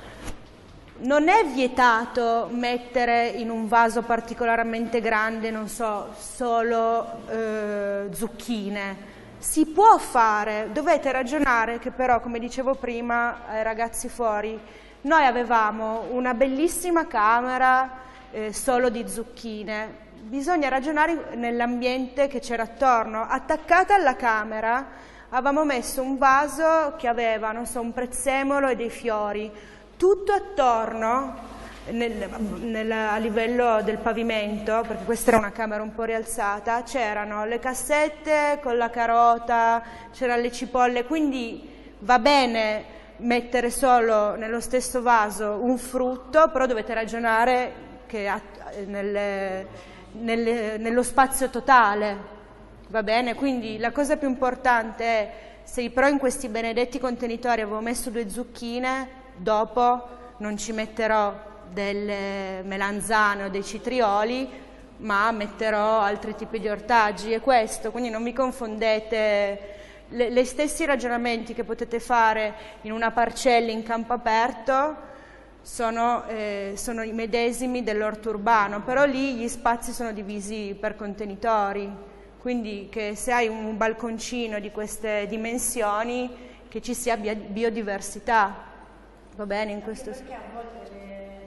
non è vietato mettere in un vaso particolarmente grande, non so, solo eh, zucchine. Si può fare, dovete ragionare che però, come dicevo prima ai ragazzi fuori, noi avevamo una bellissima camera eh, solo di zucchine. Bisogna ragionare nell'ambiente che c'era attorno. Attaccata alla camera avevamo messo un vaso che aveva, non so, un prezzemolo e dei fiori. Tutto attorno, nel, nel, a livello del pavimento, perché questa era una camera un po' rialzata, c'erano le cassette con la carota, c'erano le cipolle, quindi va bene mettere solo nello stesso vaso un frutto, però dovete ragionare che a, nelle, nelle, nello spazio totale, va bene? Quindi la cosa più importante è, se però in questi benedetti contenitori avevo messo due zucchine, dopo non ci metterò delle melanzane o dei citrioli, ma metterò altri tipi di ortaggi, è questo, quindi non vi confondete. Le, le stessi ragionamenti che potete fare in una parcella in campo aperto sono, eh, sono i medesimi dell'orto urbano, però lì gli spazi sono divisi per contenitori, quindi che se hai un balconcino di queste dimensioni che ci sia bi- biodiversità. Va bene in questo senso. Perché a volte le,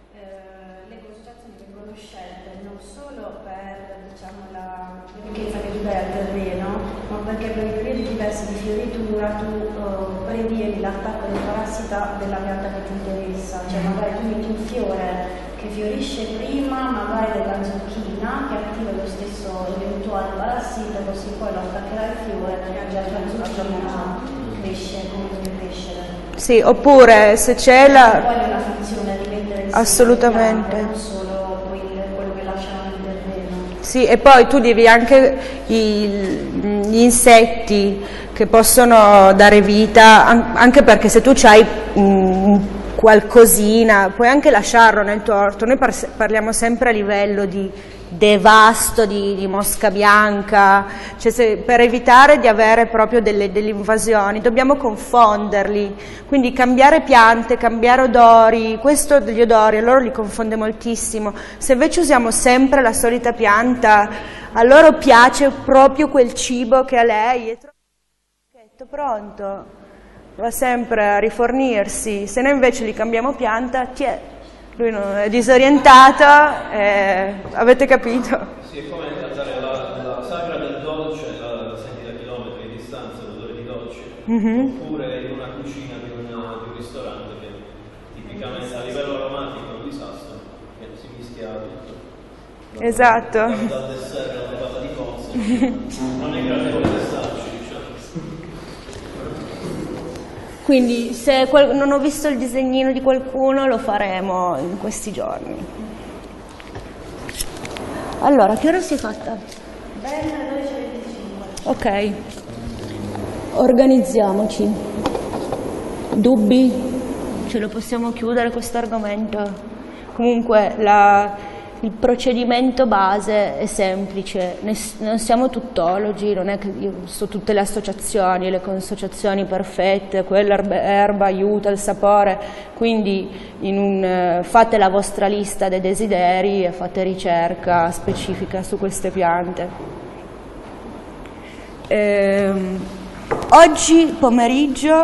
eh, le concentrazioni vengono scelte non solo per, diciamo, la ricchezza che tu dai al terreno, ma perché per i periodi diversi di fioritura tu eh, previeni l'attacco del parassita della pianta che ti interessa, cioè magari tu metti un fiore che fiorisce prima magari della zucchina, che attiva lo stesso eventuale parassita, così poi lo attaccherà il fiore e già la zucchina cresce come deve crescere. Sì, oppure se c'è la... Poi è una funzione di mettere il Assolutamente. seme, non solo quel- quello che lasciano nel terreno. Sì, e poi tu devi anche i- gli insetti che possono dare vita, an- anche perché se tu c'hai mm, qualcosina, puoi anche lasciarlo nel tuo orto. Noi par- parliamo sempre a livello di devasto di, di mosca bianca, cioè se, per evitare di avere proprio delle, delle invasioni dobbiamo confonderli, quindi cambiare piante, cambiare odori, questo degli odori a loro li confonde moltissimo. Se invece usiamo sempre la solita pianta, a loro piace proprio quel cibo che a lei è troppo pronto, va sempre a rifornirsi. Se noi invece li cambiamo pianta, tiè, lui non è disorientato, eh, avete capito? Sì, è come alzare la, la sagra mm-hmm. oppure in una cucina di un, di un ristorante che tipicamente a livello aromatico è un disastro, che si mischia tutto. No, esatto. Dal dessert alla palla di cozze, non è gradevole restarci, diciamo. Quindi se qual- non ho visto il disegnino di qualcuno lo faremo in questi giorni. Allora, che ora si è fatta? Ben dodici e venticinque. Ok, organizziamoci. Dubbi? Ce lo possiamo chiudere questo argomento? Comunque la... il procedimento base è semplice, non siamo tuttologi, non è che io so tutte le associazioni, le consociazioni perfette, quell'erba aiuta il sapore, quindi in un, fate la vostra lista dei desideri e fate ricerca specifica su queste piante. Ehm, oggi pomeriggio,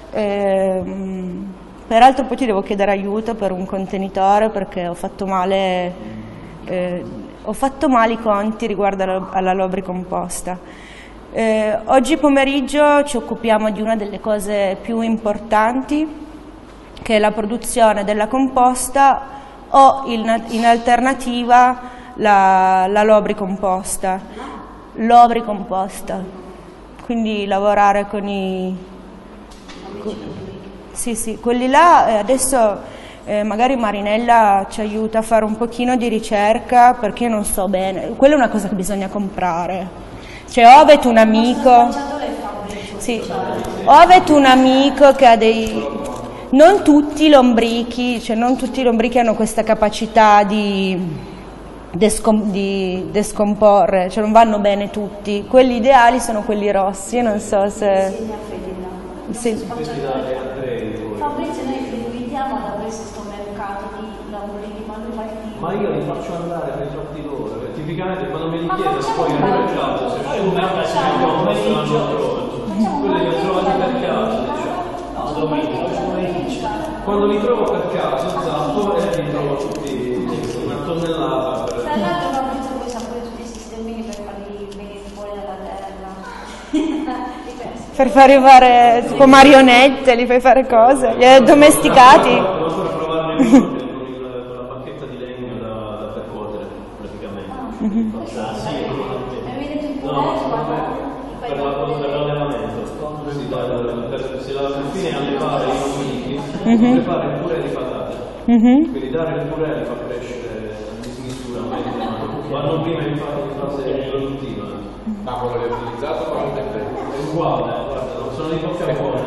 ehm, peraltro poi ti devo chiedere aiuto per un contenitore perché ho fatto male, eh, ho fatto male i conti riguardo alla, alla lombricomposta. Eh, oggi pomeriggio ci occupiamo di una delle cose più importanti, che è la produzione della composta o in, in alternativa la, la lombricomposta. Lombricomposta, quindi lavorare con i... Con, Sì, sì, quelli là, eh, adesso eh, magari Marinella ci aiuta a fare un pochino di ricerca perché io non so bene, quella è una cosa che bisogna comprare, cioè o avete un amico, sì, o avete un amico che ha dei, non tutti i lombrichi, cioè non tutti i lombrichi hanno questa capacità di, descom, di descomporre, cioè non vanno bene tutti, quelli ideali sono quelli rossi, non so se... Sì. Fabrizio, noi li invitiamo ad aprire questo mercato di lombrichi, ma lui ma io li faccio andare per i tratti loro, perché tipicamente quando me li chiedono poi a mercato, se c'è un mercato che pomeriggio, quelli li ho trovati per caso, diciamo. No, domenica, quando li trovo per caso, esatto, e li trovo tutti una tonnellata. Tra l'altro Fabrizio poi sa pure tutti i sistemini per farli venire fuori dalla terra. Per far arrivare tipo marionette, li fai fare cose, li hai domesticati. Devo ancora provarne uno con la bacchetta di legno da, da percuotere, praticamente. Mm-hmm. Ah, sì, no, per l'allevamento. Si dà, per, se alla fine allevare i lombrichi, mm-hmm. per fare il purè di patate. Mm-hmm. Quindi dare il purè li fa crescere a dismisura, vanno prima in fase produttiva. Ma quello che ho utilizzato quando è è uguale, guarda, non sono di coppia buona.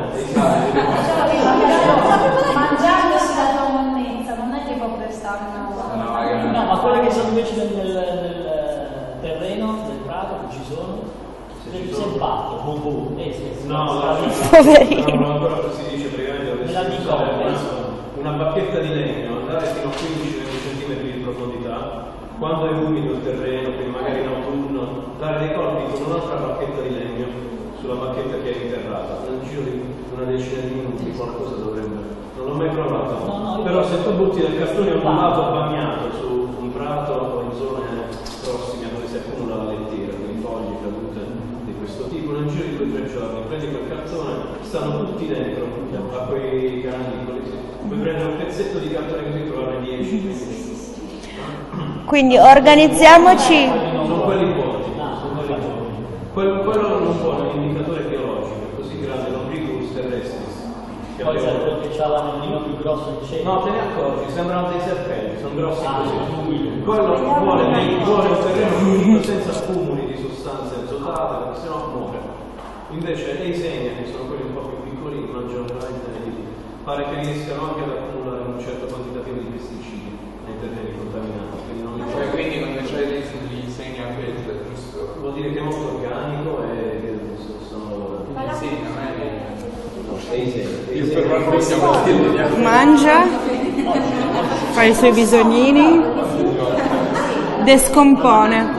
Mangiandosi la tua monnezza, non è che proprio stanno. No, no, ma quelle che sono invece nel, nel, nel terreno, del prato, che ci sono, del selvaggio, boh, boh, eh, sì, no, no, poverino. no, però si dice praticamente una bacchetta di legno, andare fino a quindici venti centimetri di profondità. Quando è umido il terreno, quindi magari in autunno, dare dei colpi con un'altra bacchetta di legno sulla bacchetta che è interrata. Nel giro di una decina di minuti qualcosa dovrebbe. Non l'ho mai provato. No, no, però se tu butti del cartone ondulato bagnato su un prato o in zone prossime dove si accumula la lettiera, quindi foglie cadute di questo tipo, nel giro di due o tre giorni prendi quel cartone, stanno tutti dentro a quei canicoli. Puoi prendere un pezzetto di cartone così e trovarne dieci quindici. Quindi organizziamoci. Sono quelli buoni, sono quelli buoni. Quello, quello non è un buon indicatore biologico, è così grande, l'ombricus terrestris. Poi serve che c'ha l'anellino più grosso del centro. No, te ne accorgi, sembrano dei serpenti, sono grossi così. Quello vuole, vuole un terreno pulito senza accumuli di sostanze azotate, perché sennò muore. Invece le isenia, che sono quelli un po' più piccoli, maggiormente pare che riescano anche ad accumulare un certo quantitativo di pesticidi nei terreni contaminati. Cioè, quindi non c'è degli insegni a verde, giusto? Vuol dire che è molto organico e che sono insegni, non è che... No, sei insegni. Io per qualcuno siamo stati... Mangia, fa i suoi bisognini, descompone.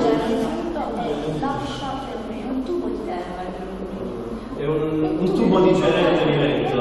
È un, un tubo digerente di legno.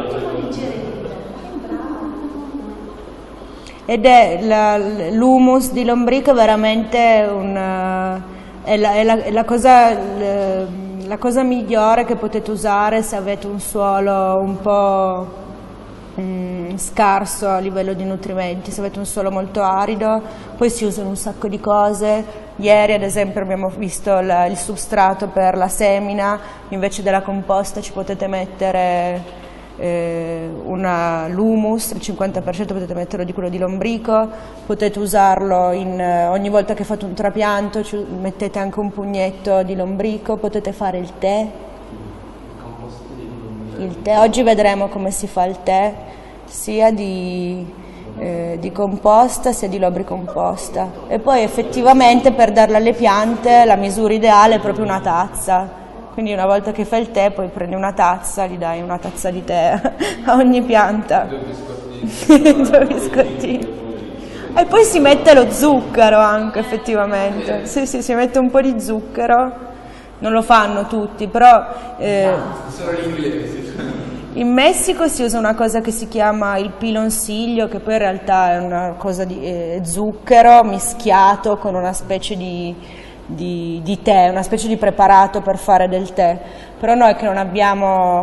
Ed è l'humus di lombrico veramente un, è la, è la, è la cosa, la cosa migliore che potete usare se avete un suolo un po' mm, scarso a livello di nutrimenti, se avete un suolo molto arido, poi si usano un sacco di cose. Ieri ad esempio abbiamo visto la, il substrato per la semina, invece della composta ci potete mettere eh, una, l'humus, il cinquanta per cento potete metterlo di quello di lombrico, potete usarlo in, ogni volta che fate un trapianto ci, mettete anche un pugnetto di lombrico, potete fare il tè. Il tè, oggi vedremo come si fa il tè, sia di, eh, di composta sia di lombricomposta. E poi effettivamente per darla alle piante la misura ideale è proprio una tazza. Quindi una volta che fai il tè poi prendi una tazza, gli dai una tazza di tè a ogni pianta. Due biscottini. Due biscottini. E poi si mette lo zucchero anche effettivamente. Sì, sì, si mette un po' di zucchero. Non lo fanno tutti, però eh, solo gli inglesi. In Messico si usa una cosa che si chiama il piloncillo, che poi in realtà è una cosa di eh, zucchero mischiato con una specie di, di, di tè, una specie di preparato per fare del tè. Però noi che non abbiamo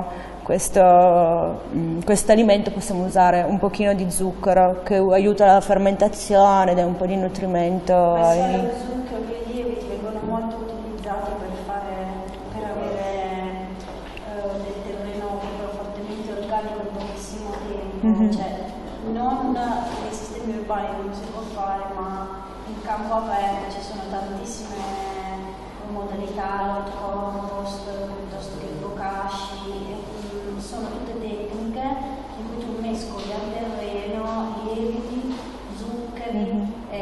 questo quest alimento possiamo usare un pochino di zucchero che aiuta la fermentazione ed è un po' di nutrimento. Ma ai... lo zucchero e i lieviti vengono molto utilizzati per fare, per avere uh, del terreno proprio fortemente organico in pochissimo tempo. Mm-hmm. Cioè, non nei sistemi urbani non si può fare, ma in campo aperto ci sono tantissime modalità, hot compost, piuttosto che bokashi, sono tutte tecniche in cui tu mescoli al terreno lieviti, zuccheri, mm-hmm.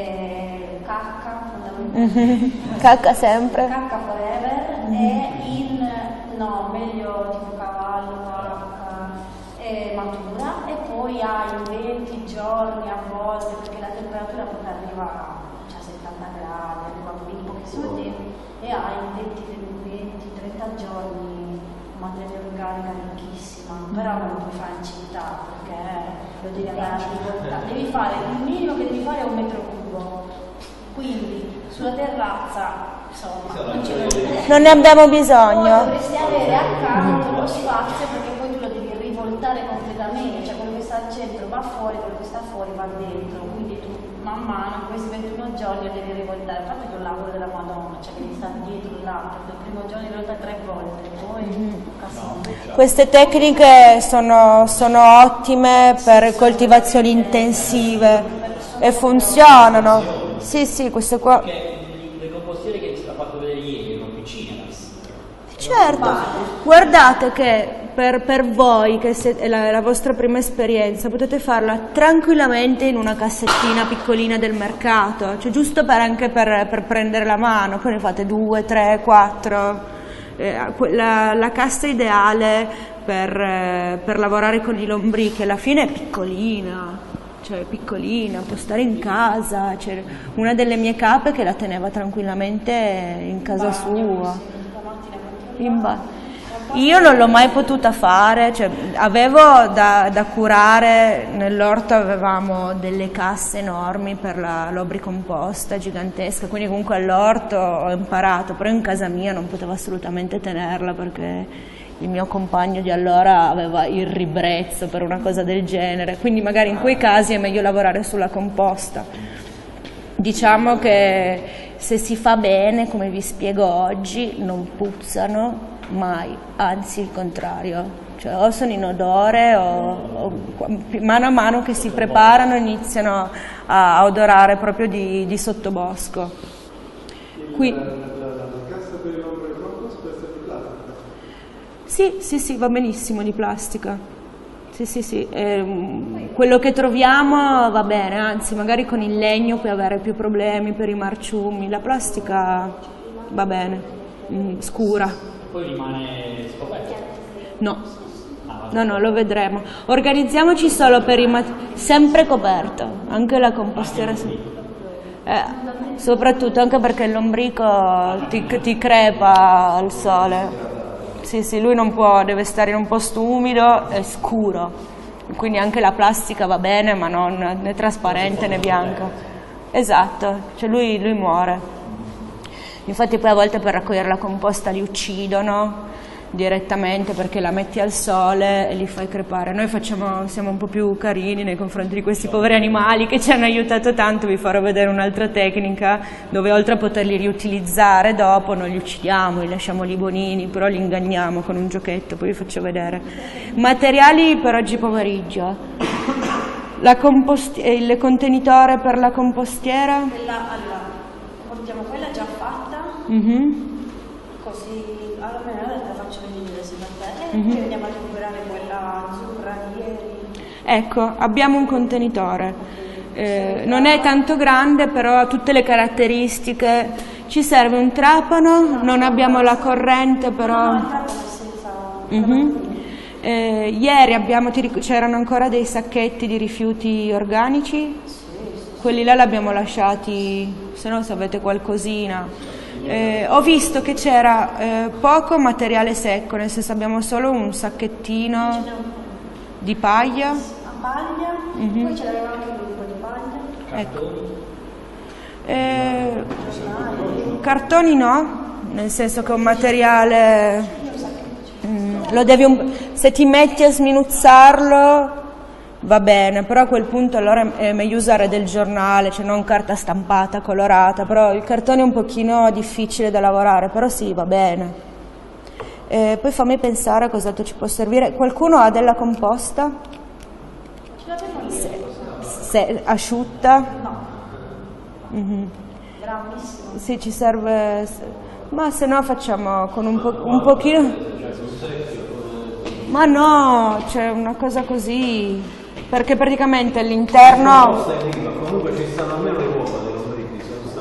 e cacca fondamentalmente. Mm-hmm. Cacca sempre. Cacca forever, mm-hmm. e in, no, meglio tipo cavallo, vacca, e matura, e poi hai venti giorni a volte, perché la temperatura proprio arriva a cioè, settanta gradi, arriva in pochissimo tempo, e hai venti trenta giorni materia organica ricchissima, però non lo puoi fare in città perché lo devi andare a rivoltare, devi fare, il minimo che devi fare è un metro cubo, quindi sulla terrazza insomma non, ce non ne abbiamo bisogno. Poi dovresti avere accanto lo spazio perché poi tu lo devi rivoltare completamente, cioè quello che sta al centro va fuori, quello che sta fuori va dentro, quindi tu man mano in questi ventuno giorni lo devi rivoltare. Infatti è un lavoro della Madonna, cioè devi stare dietro là, il primo giorno in realtà tre volte, poi mm-hmm. Queste tecniche sono, sono ottime per coltivazioni intensive e funzionano. Sì, sì, queste qua. Le compostiere che ci ha fatto vedere ieri erano piccine. Certo, guardate che per, per voi, che è la, la vostra prima esperienza, potete farla tranquillamente in una cassettina piccolina del mercato, cioè giusto per, anche per, per prendere la mano, poi ne fate due, tre, quattro. Eh, la, la cassa ideale per, eh, per lavorare con i lombrichi alla fine è piccolina, cioè piccolina, può stare in casa. C'è una delle mie cape che la teneva tranquillamente in casa sua. In ba- Io non l'ho mai potuta fare, cioè, avevo da, da curare, nell'orto avevamo delle casse enormi per la lombricomposta gigantesca, quindi comunque all'orto ho imparato, però in casa mia non potevo assolutamente tenerla perché il mio compagno di allora aveva il ribrezzo per una cosa del genere, quindi magari in quei casi è meglio lavorare sulla composta. Diciamo che se si fa bene, come vi spiego oggi, non puzzano mai, anzi il contrario, cioè o sono in odore o, o mano a mano che si preparano iniziano a, a odorare proprio di, di sottobosco. Qui. La, la, la cassa per il lombricompost può essere di plastica? Sì, sì, sì, va benissimo di plastica. Sì, sì, sì, eh, quello che troviamo va bene, anzi magari con il legno puoi avere più problemi per i marciumi, la plastica va bene, mm, scura. Poi rimane scoperto? No, no, no, lo vedremo. Organizziamoci solo per i mat- sempre coperto, anche la compostiera. Eh, soprattutto anche perché il lombrico ti, ti crepa al sole. Sì, sì, lui non può, deve stare in un posto umido e scuro, quindi anche la plastica va bene, ma non né trasparente né bianca. Esatto, cioè lui, lui muore. Infatti poi a volte per raccogliere la composta li uccidono direttamente perché la metti al sole e li fai crepare. Noi facciamo, siamo un po' più carini nei confronti di questi poveri animali che ci hanno aiutato tanto. Vi farò vedere un'altra tecnica dove oltre a poterli riutilizzare dopo non li uccidiamo, li lasciamo lì bonini, però li inganniamo con un giochetto, poi vi faccio vedere. Materiali per oggi pomeriggio: la il contenitore per la compostiera. Quella, allora, portiamo quella già fatta, mm-hmm. così almeno la faccio venire se va bene, e mm-hmm. poi andiamo a recuperare quella azzurra di ieri. Ecco, abbiamo un contenitore, eh, non è tanto grande, però ha tutte le caratteristiche. Ci serve un trapano, non abbiamo la corrente, però... No, il trapano è senza... Mm-hmm. Eh, ieri abbiamo, c'erano ancora dei sacchetti di rifiuti organici, sì, sì. Quelli là li abbiamo lasciati, se no se avete qualcosina. Eh, ho visto che c'era eh, poco materiale secco, nel senso abbiamo solo un sacchettino di paglia. A paglia, mm-hmm. Poi ce l'aveva anche un po' di paglia. Ecco. Eh, cartoni no, nel senso che è un materiale... Mm, lo devi un, se ti metti a sminuzzarlo va bene, però a quel punto allora è meglio usare del giornale, cioè non carta stampata, colorata, però il cartone è un pochino difficile da lavorare, però sì, va bene. Eh, poi fammi pensare a cos'altro ci può servire. Qualcuno ha della composta? Ce l'avevo io. Se, se, asciutta? No. Mm-hmm. Bravissimo. Sì, ci serve, ma se no facciamo con un, po, un pochino... Ma no, c'è una cosa così, perché praticamente all'interno... Comunque ci stanno almeno le uova dei lombrichi,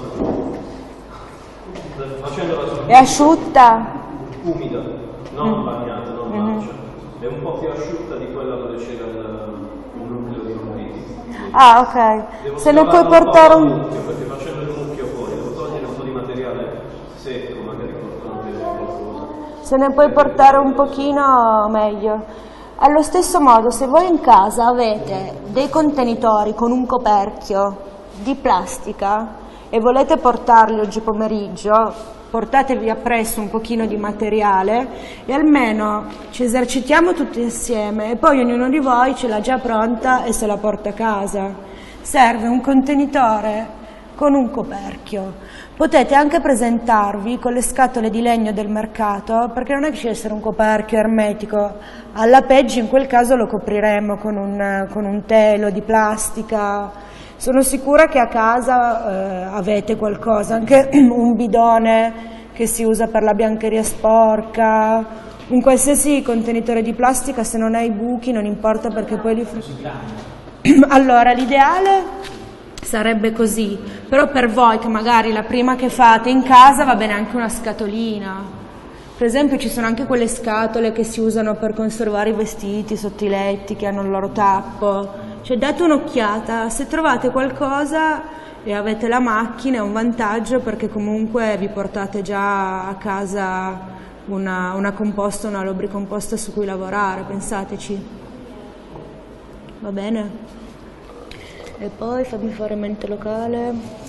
facendola sul... È asciutta? Umida, non mm. bagnata, non mm-hmm. marcia. È un po' più asciutta di quella dove c'era il, il nucleo di lombrichi. Ah, ok. Devo se ne puoi portare un... mucchio, perché facendo il mucchio fuori devo togliere un po' di materiale secco, magari portando qualcosa. Se ne puoi portare un pochino meglio. Allo stesso modo, se voi in casa avete dei contenitori con un coperchio di plastica e volete portarli oggi pomeriggio, portatevi appresso un pochino di materiale e almeno ci esercitiamo tutti insieme e poi ognuno di voi ce l'ha già pronta e se la porta a casa. Serve un contenitore con un coperchio. Potete anche presentarvi con le scatole di legno del mercato, perché non è che ci deve essere un coperchio ermetico, alla peggio in quel caso lo copriremo con un, con un telo di plastica. Sono sicura che a casa eh, avete qualcosa, anche un bidone che si usa per la biancheria sporca, un qualsiasi contenitore di plastica, se non hai buchi non importa perché poi li... Allora, l'ideale sarebbe così, però per voi che magari la prima che fate in casa va bene anche una scatolina. Per esempio ci sono anche quelle scatole che si usano per conservare i vestiti sotto i letti, che hanno il loro tappo. Cioè date un'occhiata, se trovate qualcosa e avete la macchina è un vantaggio perché comunque vi portate già a casa una, una composta, una lombricomposta su cui lavorare, pensateci. Va bene? E poi fammi fare mente locale.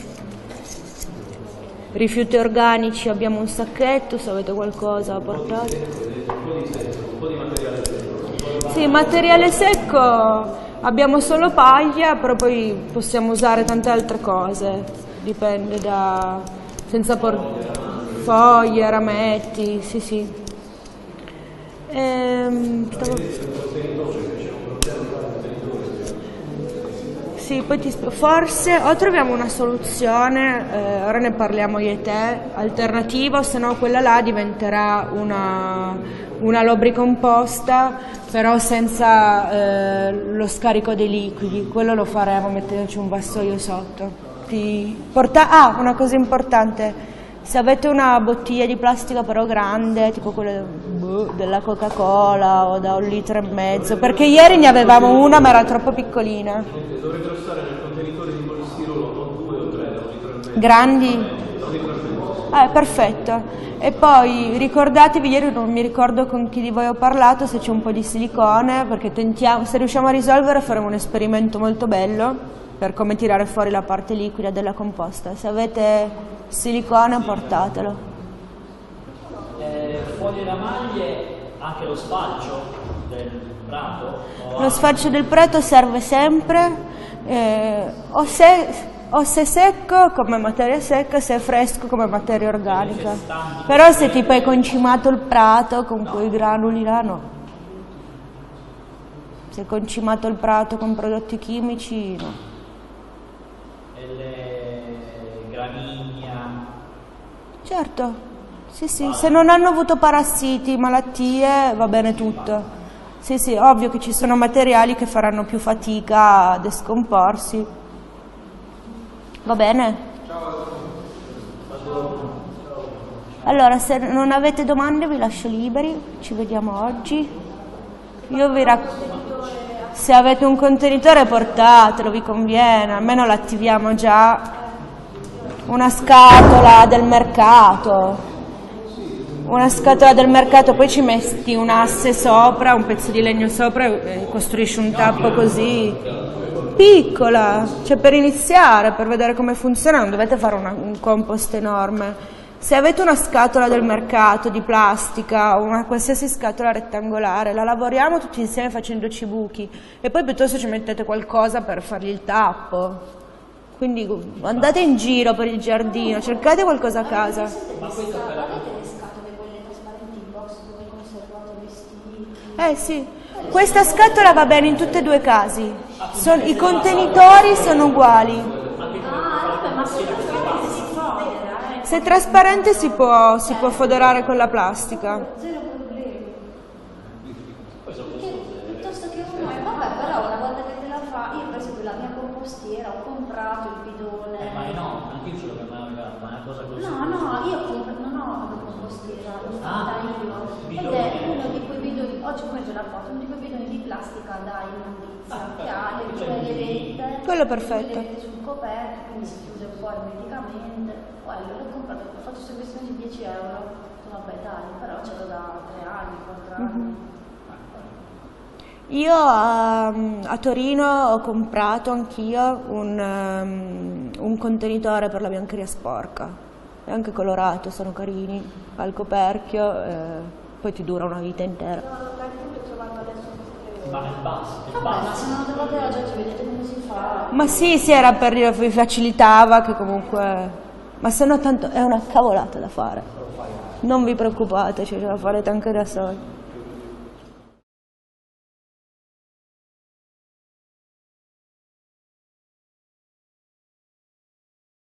Rifiuti organici, abbiamo un sacchetto, se avete qualcosa portate. Un po' di materiale secco. Sì, materiale secco abbiamo solo paglia, però poi possiamo usare tante altre cose. Dipende da... senza por... foglie, rametti, sì sì. Ehm, stavo... Sì, poi ti spiego. Forse o troviamo una soluzione, eh, ora ne parliamo io e te, alternativa, o se no quella là diventerà una, una lombricomposta, però senza eh, lo scarico dei liquidi, quello lo faremo mettendoci un vassoio sotto. Ti porta... Ah, una cosa importante, se avete una bottiglia di plastica però grande, tipo quella boh, della Coca-Cola o da un litro e mezzo, perché ieri ne avevamo una ma era troppo piccolina. Dovrebbero stare nel contenitore di polistirolo non due o tre, da un litro e mezzo. Grandi? Ah, perfetto. E poi ricordatevi, ieri non mi ricordo con chi di voi ho parlato, se c'è un po' di silicone, perché tentiamo, se riusciamo a risolvere faremo un esperimento molto bello. per come tirare fuori la parte liquida della composta. Se avete silicone portatelo. Eh, foglie da maglie, anche lo sfalcio del prato? Lo sfalcio del prato serve sempre, eh, o, se, o se secco come materia secca, se è fresco come materia organica. Però se tipo hai concimato il prato con quei granuli là, no. Se hai concimato il prato con prodotti chimici, no. E le gramigna? Certo, sì sì, se non hanno avuto parassiti, malattie, va bene tutto. Sì sì, ovvio che ci sono materiali che faranno più fatica a descomporsi. Va bene? Allora, se non avete domande vi lascio liberi, ci vediamo oggi. Io vi racconto. Se avete un contenitore portatelo, vi conviene, almeno l'attiviamo già. Una scatola del mercato. Una scatola del mercato, poi ci metti un asse sopra, un pezzo di legno sopra e costruisci un tappo così. Piccola, cioè per iniziare, per vedere come funziona, non dovete fare una, un compost enorme. Se avete una scatola del mercato di plastica o una qualsiasi scatola rettangolare, la lavoriamo tutti insieme facendoci buchi e poi piuttosto ci mettete qualcosa per fargli il tappo. Quindi andate in giro per il giardino, cercate qualcosa a casa. Ma questo per avete le scatole quelle trasparenti in box dove conservate i vestiti? Eh sì, questa scatola va bene in tutti e due i casi. Son, I contenitori sono uguali. Ah, vabbè, ma se trasparente si fodera, eh? Se è trasparente si può, si può foderare con la plastica. Zero problemi. Piuttosto che uno, e vabbè, però una volta che te la fa, io per esempio la mia compostiera ho comprato il bidone. Eh, ma no, anche io ce l'ho mai aveva, ma è una cosa così. No, no, io compro, non ho una compostiera, l'ho fatta Ah, io. Ed è uno di quei bidoni, oggi come già la foto, uno di quei bidoni di plastica da immondizia, che ha le due levette. Quello è perfetto. Le levette sul coperto, quindi si chiude un po' ermeticamente. Quello l'ho comprato, ho fatto sempre questione di dieci euro. Vabbè dai, però ce l'ho da tre anni, quattro anni. Mm-hmm. Io a, a Torino ho comprato anch'io un, um, un contenitore per la biancheria sporca, è anche colorato, sono carini, al coperchio, eh, poi ti dura una vita intera. Ma è basso, è Vabbè, basso. ma se non lo trovate oggi, oggi vedete come si fa. Ma sì, sì, era per dire, vi facilitava che comunque, ma se no tanto è una cavolata da fare, non vi preoccupate, cioè ce la farete anche da soli.